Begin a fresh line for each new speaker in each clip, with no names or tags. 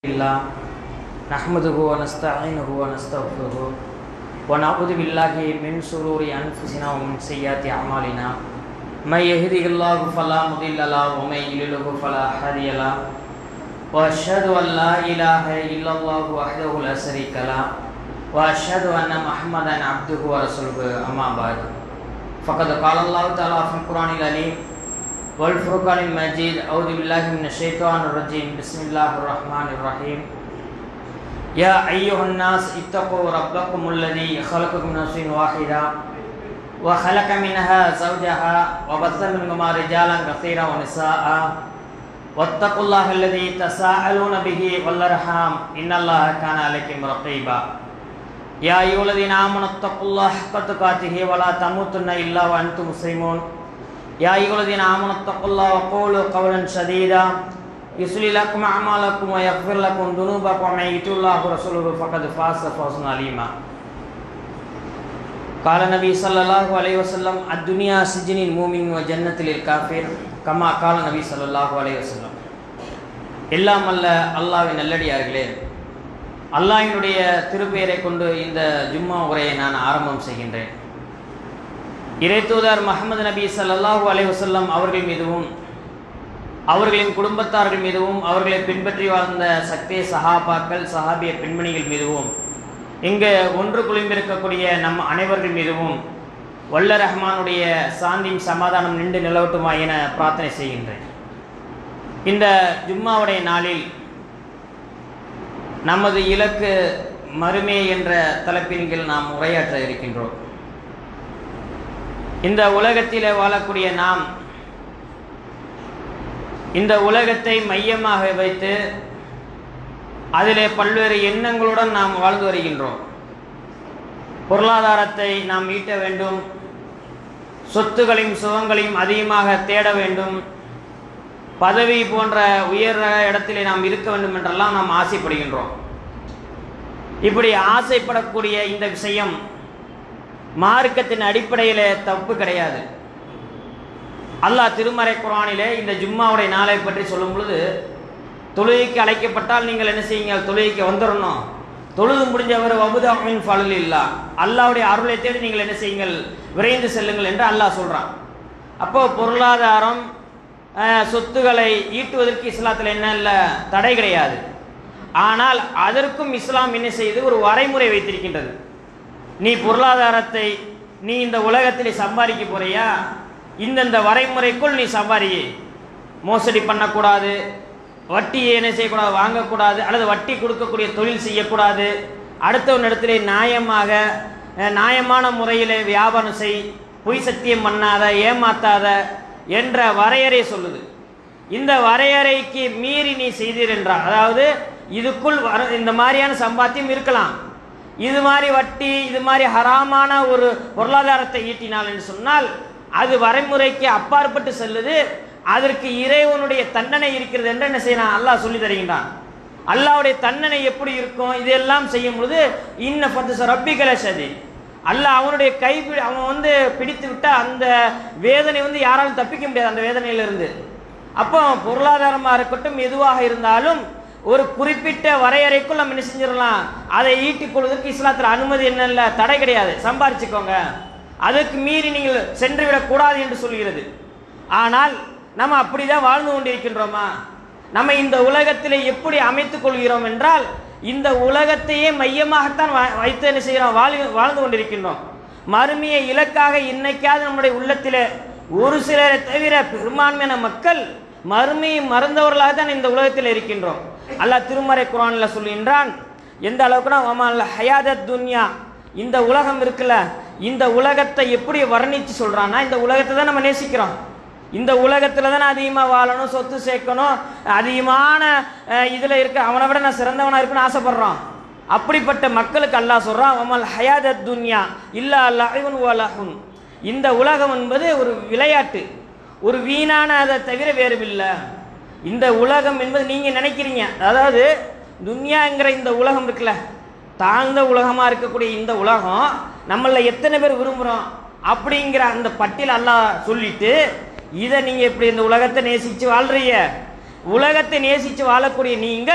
नहमदुहु व नस्तईनुहु व नस्तगफिरुहु व नऊज़ु बिल्लाहि मिन शुरूरि अनफुसिना व मिन सय्यिआति अअमालिना मैं यहदिहिल्लाहु फला मुदिल्ल लहु व मैं युद्लिलहु फला हादिय लहु व अशहदु अन ला इलाहा इल्लल्लाहु वहदहु ला शरीका लहु व अशहदु अन्ना मुहम्मदन अब्दुहु व रसूलुहु अम्मा बाद फ़क़द क़ाल अल्लाहु तआला फ़िल क़ुरआनिल अज़ीम वल फ़ुरक़ानिल मजीद अऊज़ु बिल्लाहि मिनश शैतानिर रजीम बिस्मिल्लाहिर रहमानिर रहीम या अय्युहन्नास इत्तक़ू रब्बकुमुल्लज़ी ख़लक़कुम मिन नफ़्सिन वाहिदा व ख़लक़ मिनहा ज़ौजहा व बस्स मिनहुमा रिजालन कसीरन व निसाअ वत्तक़ुल्लाहल्लज़ी तसाअलून बिही वल अर्हाम इन्नल्लाहा काना अलैकुम रक़ीबा या अय्युहल्लज़ीना आमनु इत्तक़ुल्लाहा हक़्क़ तुक़ातिही व ला तमूतुन्ना इल्ला व अंतुम मुस्लिमून या अय्युहल्लज़ीना आमनु इत्तक़ुल्लाहा व क़ूलू क़ौलन सदीदा युस्लिह लकुम अअमालकुम व यग़फ़िर लकुम ज़ुनूबकुम व मन युति'िल्लाह व रसूलहु फ़क़द फ़ाज़ फ़ौज़न अज़ीमा क़ाल नबी सल्लल्लाहु अलैहि वसल्लम अद्दुनिया सिज्नुल मुमिन व जन्नतुल काफ़िर कमा क़ाल नबी सल्लल्लाहु अलैहि वसल्லம் எல்லாம் அல்ல அல்லாஹ்வின் நல்லடியார்களே, அல்லாஹ்வினுடைய திருப்பெயரை கொண்டு இந்த ஜும்மா உரையை நான் ஆரம்பம் செய்கின்றேன். இறைத்தூதர் முஹம்மது நபி ஸல்லல்லாஹு அலைஹி வஸல்லம் அவர்கள் மீதும் அவர்களின் குடும்பத்தார்கள் மீதும் அவர்களை பின்பற்றி வாழ்ந்த சக்திய சஹாபாக்கள் சஹாபிய பெண்மணிகள் மீதும் இங்கு ஒன்று குழும்பிருக்கக்கூடிய நம் அனைவர்கள் மீதும் வல்ல ரஹ்மானுடைய சாந்தியும் சமாதானம் நின்று நிலவட்டுமா என பிரார்த்தனை செய்கின்றேன். இந்த ஜும்மாவுடைய நாளில் நமது இலக்கு மறுமை என்ற தலைப்பின் கீழ் நாம் உரையாற்ற இருக்கின்றோம். இந்த உலகத்திலே வாழக்கூடிய நாம் இந்த உலகத்தை மையமாக வைத்து அதிலே பல்வேறு எண்ணங்களுடன் நாம் வாழ்ந்து வருகின்றோம். பொருளாதாரத்தை நாம் ஈட்ட வேண்டும், சொத்துகளையும் சுகங்களையும் அதிகமாக தேட வேண்டும், பதவி போன்ற உயர் இடத்திலே நாம் இருக்க வேண்டும் என்றெல்லாம் நாம் ஆசைப்படுகின்றோம். இப்படி ஆசைப்படக்கூடிய இந்த விஷயம் மார்க்கத்தின் அடிப்படையிலே தப்பு கிடையாது. அல்லாஹ் திருமறை குர்ஆனிலே இந்த ஜும்மாவுடைய நாளை பற்றி சொல்லும் பொழுது, தொழுகைக்கு அழைக்கப்பட்டால் நீங்கள் என்ன செய்யுங்க, தொழுகைக்கு வந்துடணும், தொழுது முடிஞ்சவர் வபுதாமின் ஃபலல் இல்லா, அல்லாஹ்வுடைய அருளை தேடி நீங்கள் என்ன செய்யுங்கள், விரைந்து செல்லுங்கள் என்று அல்லாஹ் சொல்கிறான். அப்போ பொருளாதாரம் சொத்துக்களை ஈட்டுவதற்கு இஸ்லாத்தில் என்ன இல்லை, தடை கிடையாது. ஆனால் அதற்கும் இஸ்லாம் என்ன செய்து ஒரு வரைமுறை வைத்திருக்கின்றது. நீ பொருளாதாரத்தை நீ இந்த உலகத்தில் சம்பாதிக்க போறியா, இந்தந்த வரைமுறைக்குள் நீ சம்பாதி, மோசடி பண்ணக்கூடாது, வட்டியை என்ன செய்யக்கூடாது, வாங்கக்கூடாது, அல்லது வட்டி கொடுக்கக்கூடிய தொழில் செய்யக்கூடாது, அடுத்தவனிடத்திலே நியாயமான முறையில் வியாபாரம் செய், பொய் சத்தியம் பண்ணாத, ஏமாத்தாத என்ற வரையறை சொல்லுது. இந்த வரையறைக்கு மீறி நீ செய்தீர் என்றால், அதாவது இதுக்குள் இந்த மாதிரியான சம்பாத்தியம் இருக்கலாம், இது மாதிரி வட்டி இது மாதிரி ஹராமான ஒரு பொருளாதாரத்தை ஈட்டினால் என்று சொன்னால் அது வரைமுறைக்கு அப்பாற்பட்டு செல்லுது, அதற்கு இறைவனுடைய தண்டனை இருக்கிறது என்று என்ன செய்யலாம், அல்லாஹ் சொல்லி தருகின்றான். அல்லாஹ்வுடைய தண்டனை எப்படி இருக்கும், இதெல்லாம் செய்யும் பொழுது இன்ன ஃபத்ஸ ரப்பிக லஷதீத், அல்லாஹ் அவனுடைய அவன் பிடித்து விட்டால் அந்த வேதனை யாராலும் தப்பிக்க முடியாது அந்த வேதனையிலிருந்து. அப்போ பொருளாதாரமாக இருக்கட்டும் எதுவாக இருந்தாலும் ஒரு குறிப்பிட்ட வரையறைக்குள் நம்ம என்ன செஞ்சிடலாம், அதை ஈட்டிக் கொள்வதற்கு இஸ்லாத்தில் அனுமதி என்ன இல்லை, தடை கிடையாது, சம்பாரிச்சுக்கோங்க, அதற்கு மீறி நீங்கள் சென்று விடக்கூடாது என்று சொல்கிறது. ஆனால் நம்ம அப்படிதான் வாழ்ந்து கொண்டிருக்கின்றோமா? நம்ம இந்த உலகத்தில் எப்படி அமைத்துக் கொள்கிறோம் என்றால், இந்த உலகத்தையே மையமாகத்தான் வைத்து என்ன செய்கிறோம், வாழ்ந்து கொண்டிருக்கின்றோம். மறுமையை இலக்காக இன்னைக்காவது நம்முடைய உள்ளத்தில் ஒரு சிலரை தவிர பெரும்பான்மையான மக்கள் மறுமையை மறந்தவர்களாக தான் இந்த உலகத்தில் இருக்கின்றோம். அல்லாஹ் திருமறை குர்ஆனில் சொல்கின்றான், எந்த அளவுக்குனா வமல் ஹயாதத் துன்யா, இந்த உலகம் இருக்குல்ல, இந்த உலகத்தை எப்படி வர்ணித்து சொல்கிறான்னா, இந்த உலகத்தை தான் நம்ம நேசிக்கிறோம், இந்த உலகத்தில் தான் அதிகமாக வாழணும், சொத்து சேர்க்கணும், அதிகமான இதில் இருக்க அவனை விட நான் சிறந்தவனாக இருக்குன்னு ஆசைப்படுறோம். அப்படிப்பட்ட மக்களுக்கு அல்லாஹ் சொல்கிறான், வமல் ஹயாதத் துன்யா இல்லா லஹ்வுன் வ லஹ்வுன், இந்த உலகம் என்பது ஒரு விளையாட்டு, ஒரு வீணான அதை தவிர வேறு இல்லை. இந்த உலகம் என்பது நீங்கள் நினைக்கிறீங்க, அதாவது துன்யாங்கிற இந்த உலகம் இருக்குல்ல, தாழ்ந்த உலகமாக இருக்கக்கூடிய இந்த உலகம் நம்மள எத்தனை பேர் விரும்புகிறோம் அப்படிங்கிற அந்த பட்டியல் அல்லாஹ் சொல்லிட்டு, இதை நீங்கள் எப்படி இந்த உலகத்தை நேசித்து வாழ்றீங்க, உலகத்தை நேசித்து வாழக்கூடிய நீங்கள்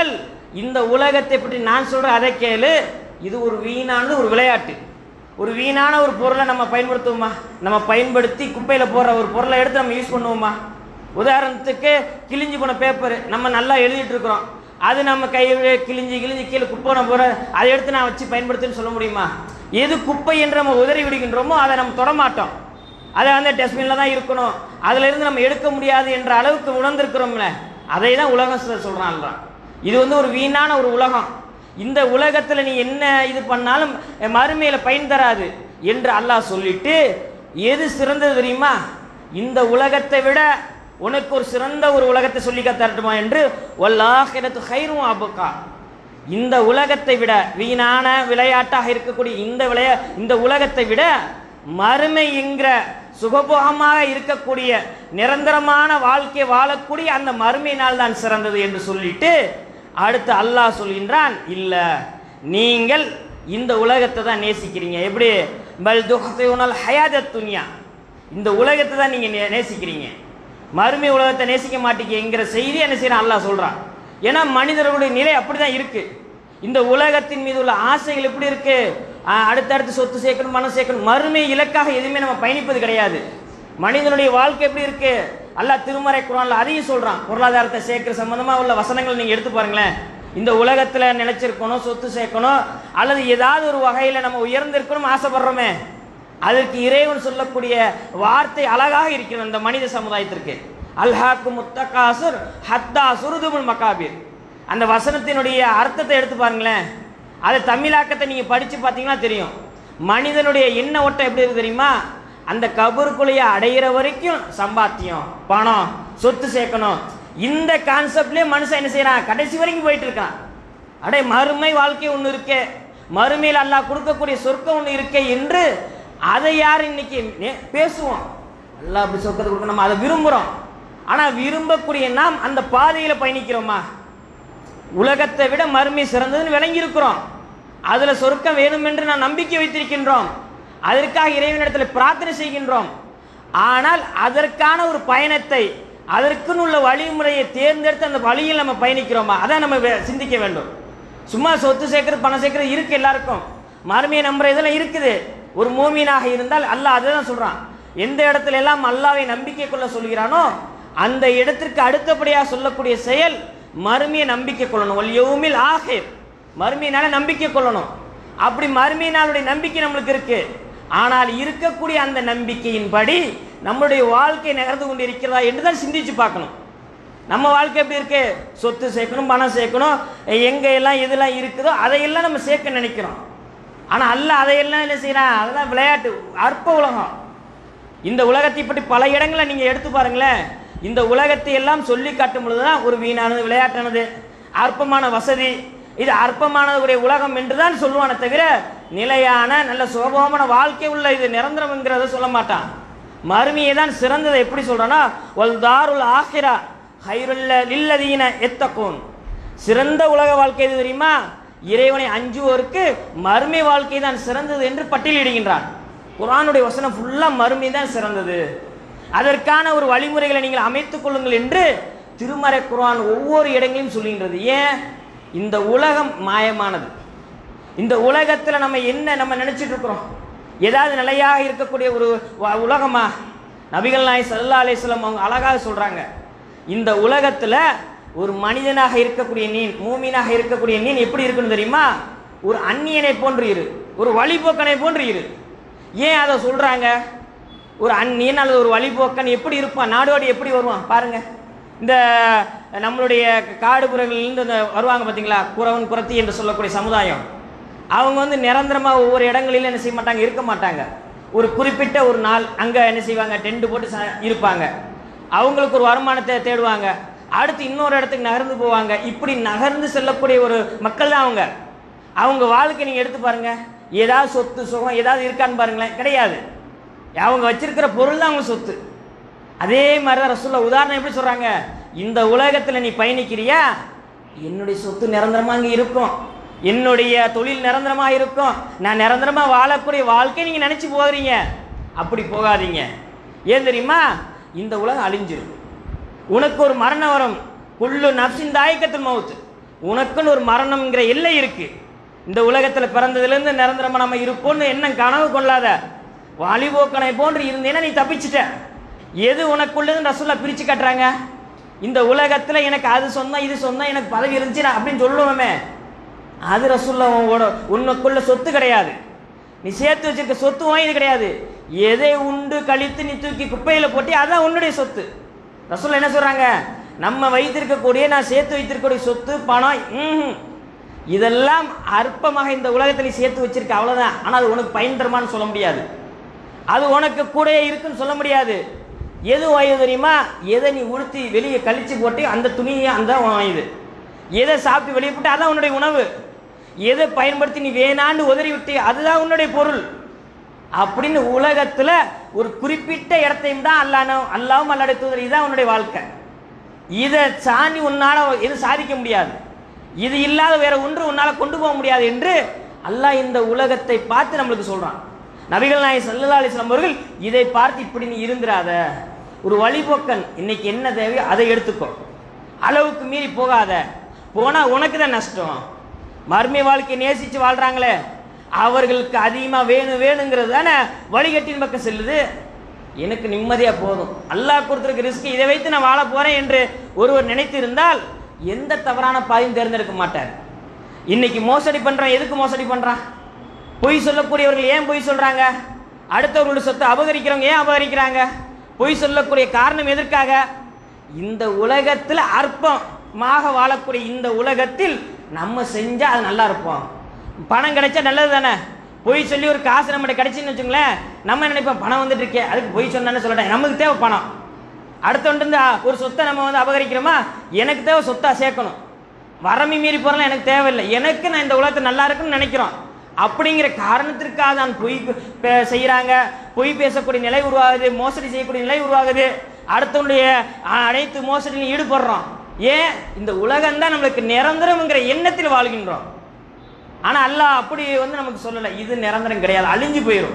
இந்த உலகத்தை பற்றி நான் சொல்கிறேன், அதை கேளு. இது ஒரு வீணானது, ஒரு விளையாட்டு. ஒரு வீணான ஒரு பொருளை நம்ம பயன்படுத்துவோமா? நம்ம பயன்படுத்தி குப்பையில் போடுற ஒரு பொருளை எடுத்து நம்ம யூஸ் பண்ணுவோமா? உதாரணத்துக்கு கிழிஞ்சு போன பேப்பர் நம்ம நல்லா எழுதிட்டு இருக்கிறோம், அது நம்ம கையில் கிழிஞ்சி கீழே குப்பை போகிற அதை எடுத்து நான் வச்சு பயன்படுத்துன்னு சொல்ல முடியுமா? எது குப்பை என்று நம்ம உதறி விடுகின்றோமோ அதை நம்ம தொடமாட்டோம். அதை வந்து டஸ்ட்பினில் தான் இருக்கணும், அதிலிருந்து நம்ம எடுக்க முடியாது என்ற அளவுக்கு உணர்ந்திருக்கிறோம்ல. அதை தான் உலகம் சொல்கிறான்றான். இது வந்து ஒரு வீணான ஒரு உலகம். இந்த உலகத்தில் நீ என்ன இது பண்ணாலும் மறுமையில் பயன் தராது என்று அல்லாஹ் சொல்லிட்டு, எது சிறந்தது தெரியுமா? இந்த உலகத்தை விட உனக்கு ஒரு சிறந்த ஒரு உலகத்தை சொல்லி தரட்டுமா என்று, வல்லாஹிரத்து கைரும் அபுக்கா, இந்த உலகத்தை விட வீணான விளையாட்டாக இருக்கக்கூடிய இந்த உலகத்தை விட மறுமை என்கிற சுகபோகமாக இருக்கக்கூடிய நிரந்தரமான வாழ்க்கை வாழக்கூடிய அந்த மறுமை நாள் தான் சிறந்தது என்று சொல்லிட்டு அடுத்து அல்லாஹ் சொல்கின்றான், இல்ல நீங்கள் இந்த உலகத்தை தான் நேசிக்கிறீங்க. எப்படி? பல் துஹ்தியுனல் ஹயாதத் துன்யா, இந்த உலகத்தை தான் நீங்க நேசிக்கிறீங்க, மறுமை உலகத்தை நேசிக்க மாட்டீங்கிற செய்தி என்ன செய்யறான் அல்லாஹ் சொல்றான். ஏன்னா மனிதர்களுடைய நிலை அப்படிதான் இருக்கு. இந்த உலகத்தின் மீது உள்ள ஆசைகள் எப்படி இருக்கு? அடுத்தடுத்து சொத்து சேர்க்கணும், பணம் சேர்க்கணும், மறுமை இலக்காக எதுவுமே நம்ம பயணிப்பது கிடையாது. மனிதனுடைய வாழ்க்கை எப்படி இருக்கு? அல்லாஹ் திருமறை குர்ஆன்ல அதையும் சொல்றான். பொருளாதாரத்தை சேர்க்கிற சம்பந்தமா உள்ள வசனங்கள் நீங்க எடுத்து பாருங்களேன். இந்த உலகத்துல நினைச்சிருக்கணும், சொத்து சேர்க்கணும், அல்லது ஏதாவது ஒரு வகையில நம்ம உயர்ந்திருக்கணும் ஆசைப்படுறோமே, அதற்கு இறைவன் சொல்லக்கூடிய வார்த்தை அழகாக இருக்கிறது அந்த மனித சமுதாயத்திற்கு. அல்ஹாக்கு முத்தகாசுர் ஹத்தா சுருதுமுல் மகாபீர். அந்த வசனத்தினுடைய அர்த்தத்தை எடுத்து பாருங்களேன். அது தமிழாக்கத்தை நீங்க படிச்சு பார்த்தீங்கன்னா தெரியும். மனிதனுடைய எண்ண ஓட்டம் எப்படி இருக்கு தெரியுமா? அந்த கபருக்குள்ளைய அடையிற வரைக்கும் சம்பாத்தியம், பணம், சொத்து சேர்க்கணும், இந்த கான்செப்ட்லயே மனுஷன் என்ன செய்யறான்? கடைசி வரைக்கும் போயிட்டு இருக்கான். அடே மறுமை வாழ்க்கை ஒன்று இருக்கே, மறுமையில் அல்லாஹ் கொடுக்கக்கூடிய சொர்க்கம் ஒன்று இருக்கே என்று அதை யார் இன்னைக்கு பேசுவோம்? அல்லாஹ் அப்படி சொர்க்கத்தை கொடுக்க நம்ம அதை விரும்புகிறோம். ஆனால் விரும்பக்கூடிய நாம் அந்த பாதையில் பயணிக்கிறோமா? உலகத்தை விட மறுமை சிறந்ததுன்னு விளங்கி இருக்கிறோம், அதில் சொர்க்கம் வேணும் என்று நான் நம்பிக்கை வைத்திருக்கின்றோம், அதற்காக இறைவனிடத்தில் பிரார்த்தனை செய்கின்றோம். ஆனால் அதற்கான ஒரு பயணத்தை, அதற்குன்னு உள்ள வழிமுறையை தேர்ந்தெடுத்து அந்த வழியில் நம்ம பயணிக்கிறோமா? அதான் நம்ம சிந்திக்க வேண்டும். சும்மா சொத்து சேர்க்கறது, பணம் சேர்க்கறது இருக்கு, எல்லாருக்கும் மறுமையை நம்புற இதெல்லாம் இருக்குது. ஒரு மூமீனாக இருந்தால் அல்லாஹ் அதை தான் சொல்றான். எந்த இடத்துல எல்லாம் அல்லாஹ்வை நம்பிக்கை கொள்ள சொல்கிறானோ அந்த இடத்திற்கு அடுத்தபடியாக சொல்லக்கூடிய செயல் மறுமையை நம்பிக்கை கொள்ளணும். வல் யௌமில் ஆஹிர், மறுமையினால நம்பிக்கை கொள்ளணும். அப்படி மறுமையினாலுடைய நம்பிக்கை நம்மளுக்கு இருக்கு. ஆனால் இருக்கக்கூடிய அந்த நம்பிக்கையின்படி நம்மளுடைய வாழ்க்கை நகர்ந்து கொண்டு இருக்கிறதா என்று தான் சிந்திச்சு பார்க்கணும். நம்ம வாழ்க்கை எப்படி இருக்கு? சொத்து சேர்க்கணும், பணம் சேர்க்கணும், எங்க எல்லாம் எதெல்லாம் இருக்குதோ அதையெல்லாம் நம்ம சேர்க்க நினைக்கிறோம். ஆனால் அல்லாஹ் அதையெல்லாம் என்ன செய்யறான்? அதெல்லாம் விளையாட்டு, அற்ப உலகம். இந்த உலகத்தை பற்றி பல இடங்களை நீங்க எடுத்து பாருங்களேன். இந்த உலகத்தை எல்லாம் சொல்லி காட்டும் பொழுதுதான் ஒரு வீணானது, விளையாட்டானது, அற்பமான வசதி, இது அற்பமானதுடைய உலகம் என்றுதான் சொல்லுவானே தவிர நிலையான நல்ல சுகபோகமான வாழ்க்கை உள்ள இது நிரந்தரம் என்கிறத சொல்ல மாட்டான். மறுமையை தான் சிறந்ததை எப்படி சொல்றானா, வல் தாருல் ஆஹிரா ஹைருல் லில்லதீன யத்தகூன், சிறந்த உலக வாழ்க்கை எது தெரியுமா? இறைவனை அஞ்சுவோருக்கு மறுமை வாழ்க்கை தான் சிறந்தது என்று பட்டியலிடுகின்றான். குர்ஆனுடைய வசனம் ஃபுல்லா மறுமை தான் சிறந்தது, அதற்கான ஒரு வழிமுறைகளை நீங்கள் அமைத்துக் கொள்ளுங்கள் என்று திருமறை குர்ஆன் ஒவ்வொரு இடங்களிலும் சொல்லுகின்றது. ஏன்? இந்த உலகம் மாயமானது. இந்த உலகத்தில் நம்ம என்ன நம்ம நினைச்சிட்டு இருக்கிறோம்? ஏதாவது நிலையாக இருக்கக்கூடிய ஒரு உலகமா? நபிகள் நாயகம் ஸல்லல்லாஹு அலைஹி வஸல்லம் அவங்க அழகாக சொல்றாங்க, இந்த உலகத்தில் ஒரு மனிதனாக இருக்கக்கூடிய நீ, மூமினாக இருக்கக்கூடிய நீ எப்படி இருக்குன்னு தெரியுமா? ஒரு அந்நியனை போன்று இரு, ஒரு வழிபோக்கனை போன்று இரு. ஏன் அதை சொல்றாங்க? ஒரு அந்நியன் அல்லது ஒரு வழிபோக்கன் எப்படி இருப்பான்? நாடோடி எப்படி வருவான் பாருங்க. இந்த நம்மளுடைய காடுபுறங்களிலிருந்து இந்த வருவாங்க பார்த்தீங்களா, குறவன் குறத்தி என்று சொல்லக்கூடிய சமுதாயம், அவங்க வந்து நிரந்தரமாக ஒவ்வொரு இடங்களிலும் என்ன செய்ய மாட்டாங்க, இருக்க மாட்டாங்க. ஒரு குறிப்பிட்ட ஒரு நாள் அங்கே என்ன செய்வாங்க, டென்ட் போட்டு இருப்பாங்க. அவங்களுக்கு ஒரு வருமானத்தை தேடுவாங்க, அடுத்து இன்னொரு இடத்துக்கு நகர்ந்து போவாங்க. இப்படி நகர்ந்து செல்லக்கூடிய ஒரு மக்கள் தான் அவங்க. அவங்க வாழ்க்கை நீங்கள் எடுத்து பாருங்க, ஏதாவது சொத்து சுகம் ஏதாவது இருக்கான்னு பாருங்களேன், கிடையாது. அவங்க வச்சிருக்கிற பொருள் தான் அவங்க சொத்து. அதே மாதிரி தான் ரசூலுல்லாஹ் உதாரணம் எப்படி சொல்றாங்க, இந்த உலகத்தில் நீ பயணிக்கிறியா, என்னுடைய சொத்து நிரந்தரமாக அங்கே இருக்கும், என்னுடைய தொழில் நிரந்தரமாக இருக்கும், நான் நிரந்தரமாக வாழக்கூடிய வாழ்க்கை நீங்கள் நினச்சி போகிறீங்க. அப்படி போகாதீங்க. ஏன் தெரியுமா? இந்த உலகம் அழிஞ்சிடும், உனக்கு ஒரு மரணம் வரும். குல்லு நஃப்ஸின் தாயிகத்துல் மவுத், உனக்குன்னு ஒரு மரணம்ங்கிற எல்லை இருக்கு. இந்த உலகத்தில் பிறந்ததுலேருந்து நிரந்தரமாக நம்ம இருப்போம்னு என்ன கனவு கொள்ளாத. வாலிபோக்கனை போன்று இருந்தேன்னா நீ தப்பிச்சிட்ட. எது உனக்குள்ளதுன்னு ரசூலுல்லாஹ் பிரித்து காட்டுறாங்க. இந்த உலகத்தில் எனக்கு அது சொந்தம் இது சொந்தம், எனக்கு பதவி இருந்துச்சு அப்படின்னு சொல்லுவோமே, அது ரசூலுல்லாஹோட உனக்குள்ள சொத்து கிடையாது. நீ சேர்த்து வச்சிருக்க சொத்து வாங்கியது கிடையாது. எதை உண்டு கழித்து நீ தூக்கி குப்பையில் போட்டி அதான் உன்னுடைய சொத்து. ரசூலுல்லாஹ் என்ன சொல்றாங்க, நம்ம வைத்திருக்கக்கூடிய நான் சேர்த்து வைத்திருக்கக்கூடிய சொத்து பணம் இதெல்லாம் அற்பமாக இந்த உலகத்தில் நீ சேர்த்து வச்சிருக்க அவ்வளோதான். ஆனால் அது உனக்கு பயன் தருமான்னு சொல்ல முடியாது. அது உனக்கு கூட இருக்குன்னு சொல்ல முடியாது. எது வாயுது தெரியுமா? எதை நீ உடுத்தி வெளியே கழிச்சு போட்டு அந்த துணியை அந்த வாயுது. எதை சாப்பிட்டு வெளியே போட்டு அதான் உன்னுடைய உணவு. எதை பயன்படுத்தி நீ வேணான்னு உதறி விட்டு அதுதான் உன்னுடைய பொருள். அப்படின்னு உலகத்தில் ஒரு குறிப்பிட்ட இடத்தையும் தான் அல்லாவும் அல்லாடைய தூதர் இதுதான் உன்னுடைய வாழ்க்கை. இதை சாணி உன்னால எதுவும் சாதிக்க முடியாது. இது இல்லாத வேற ஒன்று உன்னால் கொண்டு போக முடியாது என்று அல்லாஹ் இந்த உலகத்தை பார்த்து நம்மளுக்கு சொல்கிறான். நபிகள் நாயகம் ஸல்லல்லாஹு அலைஹி வஸல்லம் அவர்கள் இதை பார்த்து இப்படி நீ இருந்துராத, ஒரு வழிபோக்கன், இன்னைக்கு என்ன தேவையோ அதை எடுத்துக்கோ, அளவுக்கு மீறி போகாத, போனால் உனக்கு தான் நஷ்டம். மர்ம வாழ்க்கையை நேசித்து வாழ்கிறாங்களே அவர்களுக்கு அதிகமாக வேணுங்கிறது தானே வழிகட்டின் பக்கம் செல்லுது. எனக்கு நிம்மதியாக போதும், அல்லாஹ் கொடுத்துருக்க ரிஸ்க் இதை வைத்து நான் வாழ போகிறேன் என்று ஒருவர் நினைத்து இருந்தால் எந்த தவறான பாதையும் தேர்ந்தெடுக்க மாட்டார். இன்னைக்கு மோசடி பண்ணுறான். எதுக்கு மோசடி பண்ணுறான்? பொய் சொல்லக்கூடியவர்கள் ஏன் பொய் சொல்கிறாங்க? அடுத்தவர்களுடைய சொத்தை அபகரிக்கிறவங்க ஏன் அபகரிக்கிறாங்க? பொய் சொல்லக்கூடிய காரணம் எதற்காக? இந்த உலகத்தில் அற்பமாக வாழக்கூடிய இந்த உலகத்தில் நம்ம செஞ்சால் அது நல்லா இருப்போம். பணம் கிடைச்சா நல்லது தானே. பொய் சொல்லி ஒரு காசு நம்மகிட்ட கிடைச்சின்னு வச்சுங்களேன், நம்ம நினைப்போம் பணம் வந்துட்டு இருக்கே அதுக்கு பொய் சொன்னான்னு சொல்லிட்டேன், நமக்கு தேவை பணம். அடுத்தவன்ட்டு ஒரு சொத்தை நம்ம அபகரிக்கிறோமா, எனக்கு தேவை சொத்தா சேர்க்கணும், வரம்பு மீறி போகிறலாம் எனக்கு தேவையில்லை, எனக்கு நான் இந்த உலகத்தை நல்லா இருக்குன்னு நினைக்கிறோம். அப்படிங்கிற காரணத்திற்காக தான் பொய் செய்கிறாங்க. பொய் பேசக்கூடிய நிலை உருவாகுது, மோசடி செய்யக்கூடிய நிலை உருவாகுது, அடுத்தவனுடைய அனைத்து மோசடியிலும் ஈடுபடுறோம். ஏன்? இந்த உலகம்தான் நம்மளுக்கு நிரந்தரம்ங்கிற எண்ணத்தில் வாழ்கின்றோம். ஆனால் அல்லாஹ் அப்படி நமக்கு சொல்லலை, இது நிரந்தரம் கிடையாது, அழிஞ்சு போயிடும்.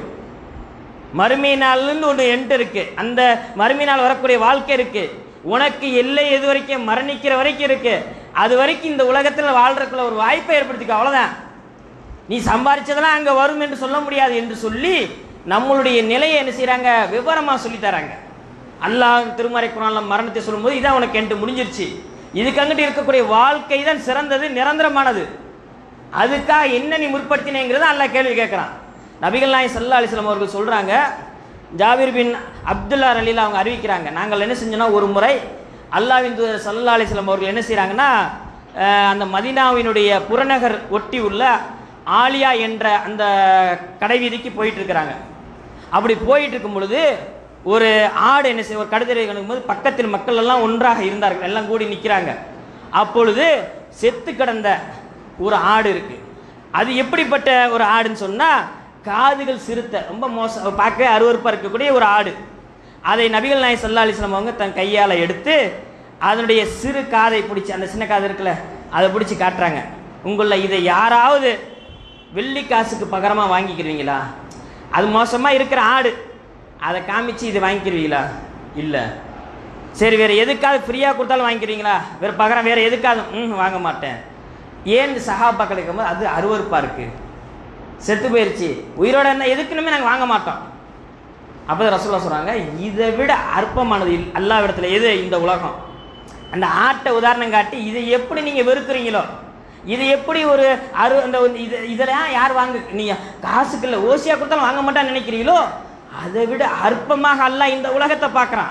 மறுமை நாள்னு ஒன்று எண்ட் இருக்கு, அந்த மறுமை நாள் வரக்கூடிய வாழ்க்கை இருக்கு. உனக்கு எல்லை எது வரைக்கும் மரணிக்கிற வரைக்கும் இருக்கு. அது வரைக்கும் இந்த உலகத்தில் வாழ்றதுக்குள்ள ஒரு வாய்ப்பை ஏற்படுத்திக்க, அவ்வளோதான். நீ சம்பாதிச்சதெல்லாம் அங்கே வரும் என்று சொல்ல முடியாது என்று சொல்லி நம்மளுடைய நிலையை என்ன செய்கிறாங்க, விவரமாக சொல்லி தராங்க. அல்லாஹ் திருமறை குர்ஆன்ல மரணத்தை சொல்லும்போது இதான் உனக்கு எண்டு முடிஞ்சிருச்சு, இதுக்கு அங்கிட்டு இருக்கக்கூடிய வாழ்க்கை தான் சிறந்தது, நிரந்தரமானது, அதுக்காக என்ன நீ முற்படுத்தினேங்கிறத அல்லாஹ் கேள்வி கேட்குறான். நபிகள் நாயகம் ஸல்லல்லாஹு அலைஹி வஸல்லம் அவர்கள் சொல்கிறாங்க, ஜாபிர் பின் அப்துல்லா ரலியல்லாஹு அவங்க அறிவிக்கிறாங்க, நாங்கள் என்ன செஞ்சோன்னா ஒரு முறை அல்லாஹ்வின் தூதர் ஸல்லல்லாஹு அலைஹி வஸல்லம் அவர்கள் என்ன செய்கிறாங்கன்னா அந்த மதீனாவினுடைய புறநகர் ஒட்டி உள்ள ஆலியா என்ற அந்த கடை வீதிக்கு போயிட்டு இருக்கிறாங்க. அப்படி போயிட்டு இருக்கும் பொழுது ஒரு ஆடு என்ன செய்ய ஒரு கடுதரை போது பக்கத்தில் மக்கள் எல்லாம் ஒன்றாக இருந்தார்கள், எல்லாம் கூடி நிற்கிறாங்க. அப்பொழுது செத்து கிடந்த ஒரு ஆடு இருக்கு. அது எப்படிப்பட்ட ஒரு ஆடுன்னு சொன்னால் காதுகள் சிறுத்த ரொம்ப மோசம் பார்க்க அருவருப்பாக இருக்கக்கூடிய ஒரு ஆடு. அதை நபிகள் நாயகம் ஸல்லல்லாஹு அலைஹி வஸல்லம் அவங்க தன் கையால் எடுத்து அதனுடைய சிறு காதை பிடிச்சி, அந்த சின்ன காது இருக்குல்ல அதை பிடிச்சி காட்டுறாங்க, உங்களில் இதை யாராவது வெள்ளி காசுக்கு பகரமாக வாங்கிக்கிறீங்களா? அது மோசமாக இருக்கிற ஆடு, அதை காமிச்சு இதை வாங்கிக்கிறீங்களா? இல்லை. சரி, வேறு எதுக்காவது ஃப்ரீயாக கொடுத்தாலும் வாங்கிக்கிறீங்களா? வேறு பகரம் வேறு எதுக்காவது? வாங்க மாட்டேன். ஏன் சஹாபாக்கள் இருக்கும்போது அது அருவருப்பாக இருக்குது, செத்து போயிடுச்சு, உயிரோட என்ன எதுக்குன்னு நாங்கள் வாங்க மாட்டோம். அப்போ ரசூலுல்லாஹ் சொல்கிறாங்க, இதை விட அற்பமானது அல்லாஹ்விடத்தில் எது? இந்த உலகம். அந்த ஆட்டை உதாரணம் காட்டி இதை எப்படி நீங்கள் வெறுக்கிறீங்களோ, இது எப்படி ஒரு அந்த இதெல்லாம் யார் வாங்க, நீங்கள் காசுக்குள்ள ஓசியாக கொடுத்தாலும் வாங்க மாட்டான்னு நினைக்கிறீங்களோ, அதை விட அற்பமாக அல்லாஹ் இந்த உலகத்தை பார்க்குறான்.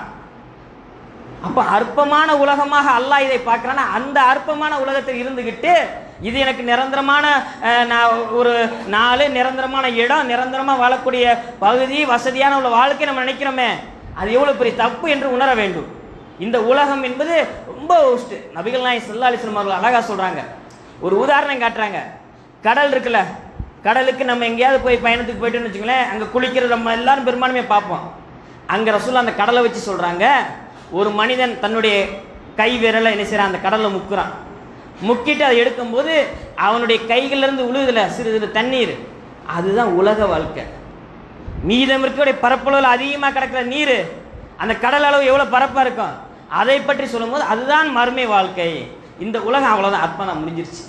அப்போ அற்பமான உலகமாக அல்லாஹ் இதை பார்க்குறான்னா அந்த அற்பமான உலகத்தில் இருந்துக்கிட்டு இது எனக்கு நிரந்தரமான ஒரு நாள், நிரந்தரமான இடம், நிரந்தரமாக வாழக்கூடிய பகுதி, வசதியான உள்ள வாழ்க்கை நம்ம நினைக்கிறோமே, அது எவ்வளோ பெரிய தப்பு என்று உணர வேண்டும். இந்த உலகம் என்பது ரொம்ப ஒஸ்ட். நபிகள் நாயகம் ஸல்லல்லாஹு அலைஹி வஸல்லம் அவர்கள் அழகாக சொல்கிறாங்க, ஒரு உதாரணம் காட்டுறாங்க. கடல் இருக்குல்ல, கடலுக்கு நம்ம எங்கேயாவது போய் பயணத்துக்கு போயிட்டோன்னு வச்சுங்களேன், அங்கே குளிக்கிறது நம்ம எல்லாரும் பெரும்பான்மையை பார்ப்போம். அங்கே ரசூலுல்லாஹ் அந்த கடலை வச்சு சொல்கிறாங்க, ஒரு மனிதன் தன்னுடைய கை விரலை என்ன செய்கிறான், அந்த கடலில் முக்குறான். முக்கிட்டு அதை எடுக்கும்போது அவனுடைய கைகளிலிருந்து உழுதுல சிறு சிறு தண்ணீர், அதுதான் உலக வாழ்க்கை. மீதம் இருக்கக்கூடிய பரப்பளவில் அதிகமாக கிடக்கிற நீர், அந்த கடல் அளவு எவ்வளோ பரப்பாக இருக்கும், அதை பற்றி சொல்லும்போது அதுதான் மறுமை வாழ்க்கை. இந்த உலகம் அவ்வளோதான், அற்பம் முடிஞ்சிருச்சு.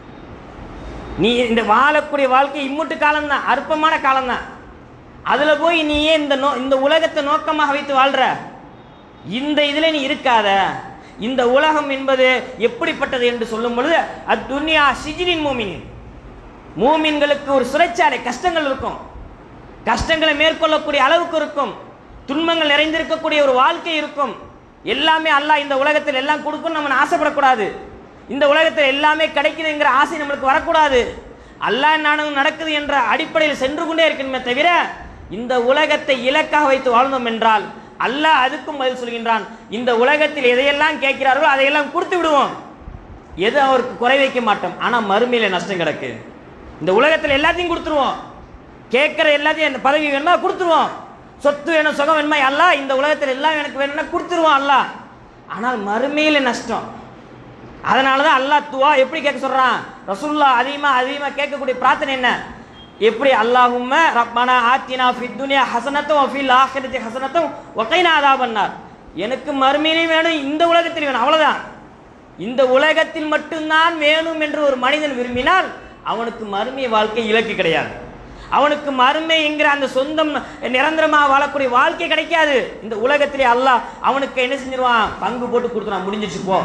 நீ இந்த வாழக்கூடிய வாழ்க்கை இம்முட்டு காலம்தான், அற்பமான காலம்தான். அதில் போய் நீ ஏன் இந்த உலகத்தை நோக்கமாக வைத்து வாழ்கிற? இந்த இதில் நீ இருக்காத. இந்த உலகம் என்பது எப்படிப்பட்டது என்று சொல்லும் பொழுது அத்துன்யா சிஜ்னின் மூமினின், மூமின்களுக்கு ஒரு சிறைச்சாலை. கஷ்டங்கள் இருக்கும், கஷ்டங்களை மேற்கொள்ளக்கூடிய அளவுக்கு இருக்கும், துன்பங்கள் நிறைந்திருக்கக்கூடிய ஒரு வாழ்க்கை இருக்கும். எல்லாமே அல்லாஹ் இந்த உலகத்தில் எல்லாம் கொடுக்கும் நம்ம ஆசைப்படக்கூடாது. இந்த உலகத்தில் எல்லாமே கிடைக்குதுங்கிற ஆசை நம்மளுக்கு வரக்கூடாது. அல்லாஹ் நானும் நடக்குது என்ற அடிப்படையில் சென்று கொண்டே இருக்கணுமே தவிர இந்த உலகத்தை இலக்காக வைத்து வாழ்ந்தோம் என்றால் அல்லாஹ் அதுக்கும் பதில் சொல்கின்றான். இந்த உலகத்தில் எதையெல்லாம் கேட்கிறார்களோ அதையெல்லாம் கொடுத்து விடுவோம், எது அவருக்கு குறை வைக்க மாட்டோம். ஆனால் மறுமையில நஷ்டம் கிடக்கு. இந்த உலகத்தில் எல்லாத்தையும் கொடுத்துருவோம், கேட்கிற எல்லாத்தையும், பதவி வேணுமா கொடுத்துருவோம், சொத்து வேணும், சுகம் வேணுமா, அல்லாஹ் இந்த உலகத்தில் எல்லாம் எனக்கு வேணும்னா கொடுத்துருவோம் அல்லாஹ். ஆனால் மறுமையில நஷ்டம். அதனால தான் அல்லாஹ் துவா எப்படி கேட்க சொல்றான்? ரசூலுல்லாஹ் அதிகமாக கேட்கக்கூடிய பிரார்த்தனை என்ன? எப்படி? அல்லாஹும்ம ரப்பனா ஆத்தினா ஃபித் துன்யா ஹஸனத்தன் வ ஃபில் ஆখিরাতি ஹஸனத்தன் வ கைனா அஸாபன்னார். எனக்கு மறுமையிலும் வேணும், இந்த உலகத்தில் வேணும், அவ்வளவுதான். இந்த உலகத்தில் மட்டும்தான் வேணும் என்று ஒரு மனிதன் விரும்பினால் அவனுக்கு மறுமை வாழ்க்கை இலக்கு கிடையாது. அவனுக்கு மறுமை என்கிற அந்த சொந்தம் நிரந்தரமாக வாழக்கூடிய வாழ்க்கை கிடைக்காது. இந்த உலகத்திலே அல்லாஹ் அவனுக்கு என்ன செஞ்சிருவான்? பங்கு போட்டு கொடுத்துறான், முடிஞ்சிச்சு போ.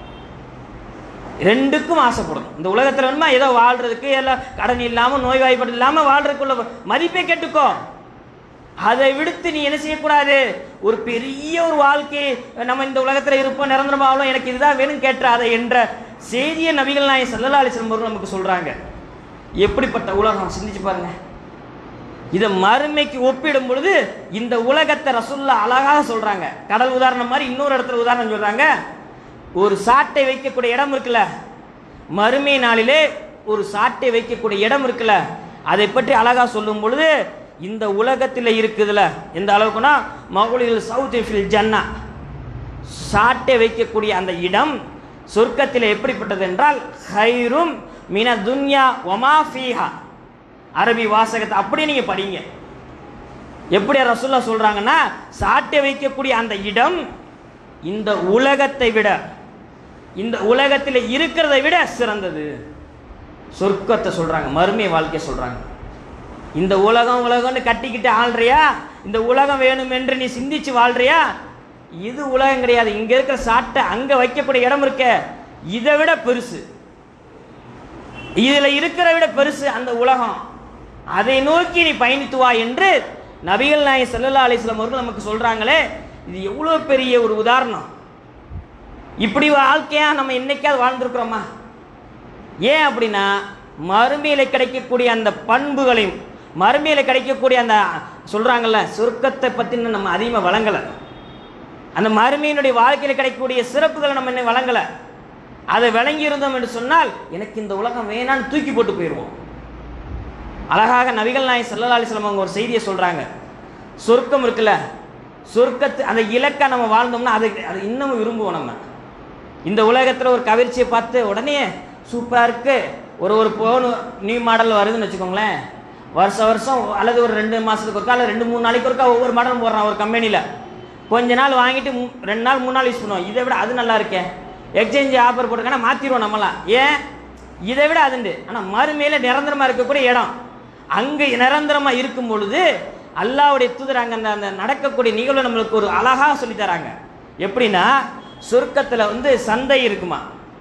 ரெண்டுக்கும் ஆசைப்படணும். இந்த உலகத்தில் வேணுமா ஏதோ வாழ்றதுக்கு, எல்லாம் கடன் இல்லாமல் நோய்வாய்ப்பட்டு இல்லாமல் வாழ்றதுக்குள்ள மதிப்பை கேட்டுக்கோ. அதை விடுத்து நீ என்ன செய்யக்கூடாது? ஒரு பெரிய ஒரு வாழ்க்கை நம்ம இந்த உலகத்தில் இருப்போம், நிரந்தரமாகலும் எனக்கு இதுதான் வேணும் கேட்டுறாத என்ற செய்தியை நபிகள் நாயகம் ஸல்லல்லாஹு அலைஹி வஸல்லம் நமக்கு சொல்றாங்க. எப்படிப்பட்ட உலகம் சிந்திச்சு பாருங்க. இதை மறுமைக்கு ஒப்பிடும் பொழுது இந்த உலகத்தை ரசூலுல்லாஹ் அழகாக சொல்றாங்க. கடல் உதாரணம் மாதிரி இன்னொரு இடத்துல உதாரணம் சொல்றாங்க. ஒரு சாட்டை வைக்கக்கூடிய இடம் இருக்குல்ல, மறுமை நாளிலே ஒரு சாட்டை வைக்கக்கூடிய இடம் இருக்குல்ல, அதை பற்றி அழகா சொல்லும் பொழுது இந்த உலகத்தில் இருக்குதுல எந்த அளவுக்குன்னா மகுலில் சவுத் ஃபில் ஜன்னா, சாட்டை வைக்கக்கூடிய அந்த இடம் சொர்க்கத்தில் எப்படிப்பட்டது என்றால் ஹைரும் மின துன்யா வமா ஃபீஹா. அரபி வாசகத்தை அப்படியே நீங்க படிங்க. எப்படி ரசூலுல்லாஹ் சொல்றாங்கன்னா சாட்டை வைக்கக்கூடிய அந்த இடம் இந்த உலகத்தை விட, இந்த உலகத்தில் இருக்கிறதை விட சிறந்தது. சொர்க்கத்தை சொல்றாங்க, மறுமை வாழ்க்கையை சொல்றாங்க. இந்த உலகம்னு கட்டிக்கிட்டு ஆள்றியா? இந்த உலகம் வேணும் என்று நீ சிந்திச்சு வாழ்றியா? இது உலகம் கிடையாது. இங்க இருக்கிற சாட்டை அங்க வைக்கக்கூடிய இடம் இருக்க, இதை விட பெருசு, இதுல இருக்கிற விட பெருசு அந்த உலகம். அதை நோக்கி நீ பயணித்து வா என்று நபிகள் நாயகம் ஸல்லல்லாஹு அலைஹி வஸல்லம் அவர்கள் நமக்கு சொல்றாங்களே, இது எவ்வளவு பெரிய ஒரு உதாரணம். இப்படி வாழ்க்கையா நம்ம என்னைக்காவது வாழ்ந்துருக்கிறோமா? ஏன் அப்படின்னா மறுமையில கிடைக்கக்கூடிய அந்த பண்புகளையும், மறுமையில கிடைக்கக்கூடிய அந்த சொல்றாங்கல்ல சொர்க்கத்தை பத்தி நம்ம அதிகமாக வழங்கலை. அந்த மறுமையினுடைய வாழ்க்கையில் கிடைக்கக்கூடிய சிறப்புகளை நம்ம என்ன வழங்கலை. அதை விளங்கி இருந்தோம் என்று சொன்னால் எனக்கு இந்த உலகம் வேணான்னு தூக்கி போட்டு போயிடுவோம். அழகாக நபிகள் நாயகம் ஸல்லல்லாஹு அலைஹி வஸல்லம் அவங்க ஒரு செய்தியை சொல்றாங்க. சொர்க்கம் இருக்குல்ல, சொர்க்கத்து அந்த இலக்கை நம்ம வாழ்ந்தோம்னா அது இன்னமும் விரும்புவோம். நம்ம இந்த உலகத்தில் ஒரு கவர்ச்சியை பார்த்து உடனே சூப்பராக இருக்கு, ஒரு போன் நியூ மாடல் வருதுன்னு வச்சுக்கோங்களேன், வருஷம் அல்லது ஒரு 2 மாதத்துக்கு ஒருக்கா அல்லது 2-3 நாளைக்கு ஒருக்கா ஒவ்வொரு மாடலும் போடுறான் ஒரு கம்பெனியில். கொஞ்ச நாள் வாங்கிட்டு 2 நாள் 3 நாள் யூஸ் பண்ணுவோம். இதை விட அது நல்லா இருக்கே, எக்ஸ்சேஞ்ச் ஆஃபர் போட்டுக்கான மாற்றிடுவோம் நம்மளாம். ஏன்? இதை விட அதுண்டு. ஆனால் மறுமையில் நிரந்தரமாக இருக்கக்கூடிய இடம், அங்கே நிரந்தரமாக இருக்கும் பொழுது அல்லாஹ்வுடைய தூதர் அங்கே அந்த நடக்கக்கூடிய நிகழ்வு நம்மளுக்கு ஒரு அழகாக சொல்லித்தராங்க. எப்படின்னா சொர்க்கத்தில் சந்தை இருக்குமா,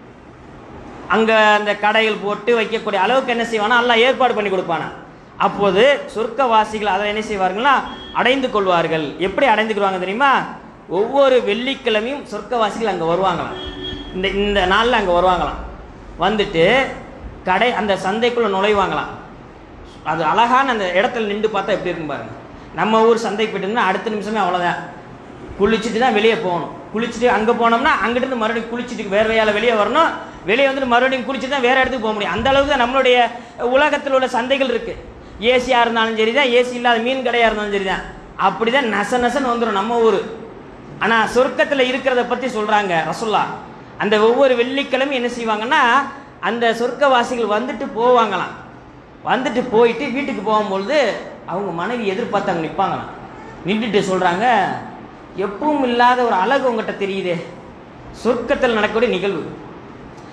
அங்கே அந்த கடைகள் போட்டு வைக்கக்கூடிய அளவுக்கு என்ன செய்வானா அல்லாஹ் ஏற்பாடு பண்ணி கொடுப்பானா. அப்போது சொர்க்கவாசிகள் அதை என்ன செய்வார்கள்னா அடைந்து கொள்வார்கள். எப்படி அடைந்துக்குவாங்க தெரியுமா? ஒவ்வொரு வெள்ளிக்கிழமையும் சொர்க்கவாசிகள் அங்கே வருவாங்களாம். இந்த நாளில் அங்கே வருவாங்களாம். வந்துட்டு அந்த சந்தைக்குள்ளே நுழைவாங்களாம். அது அழகான அந்த இடத்துல நின்று பார்த்தா எப்படி இருக்கும் பாருங்க. நம்ம ஊர் சந்தைக்கு போயிட்டோம்னா அடுத்த நிமிஷமே அவ்வளோதான், குளிச்சுட்டு தான் வெளியே போகணும். குளிச்சுட்டு அங்கே போனோம்னா அங்கிட்டு மறுபடியும் குளிச்சுட்டு வேர்வையால் வெளியே வரணும், வெளியே வந்துட்டு மறுபடியும் குளிச்சுட்டு தான் வேறு இடத்துக்கு போக முடியும். அந்த அளவுக்கு தான் நம்மளுடைய உலகத்தில் உள்ள சந்தைகள் இருக்குது. ஏசியாக இருந்தாலும் சரி தான், ஏசி இல்லாத மீன் கடையாக இருந்தாலும் சரி தான், அப்படி தான் நசன்னு வந்துடும் நம்ம ஊர். ஆனால் சொர்க்கத்தில் இருக்கிறத பற்றி சொல்கிறாங்க ரசூலுல்லாஹ். அந்த ஒவ்வொரு வெள்ளிக்கிழமை என்ன செய்வாங்கன்னா அந்த சொர்க்கவாசிகள் வந்துட்டு போவாங்களாம். வந்துட்டு போயிட்டு வீட்டுக்கு போகும்பொழுது அவங்க மனைவி எதிர்பார்த்து அங்கே நிற்பாங்களாம். நின்றுட்டு சொல்கிறாங்க, எப்பவும் இல்லாத ஒரு அழகு உங்கள்கிட்ட தெரியுதே, சொர்க்கத்தில் நடக்கக்கூடிய நிகழ்வு.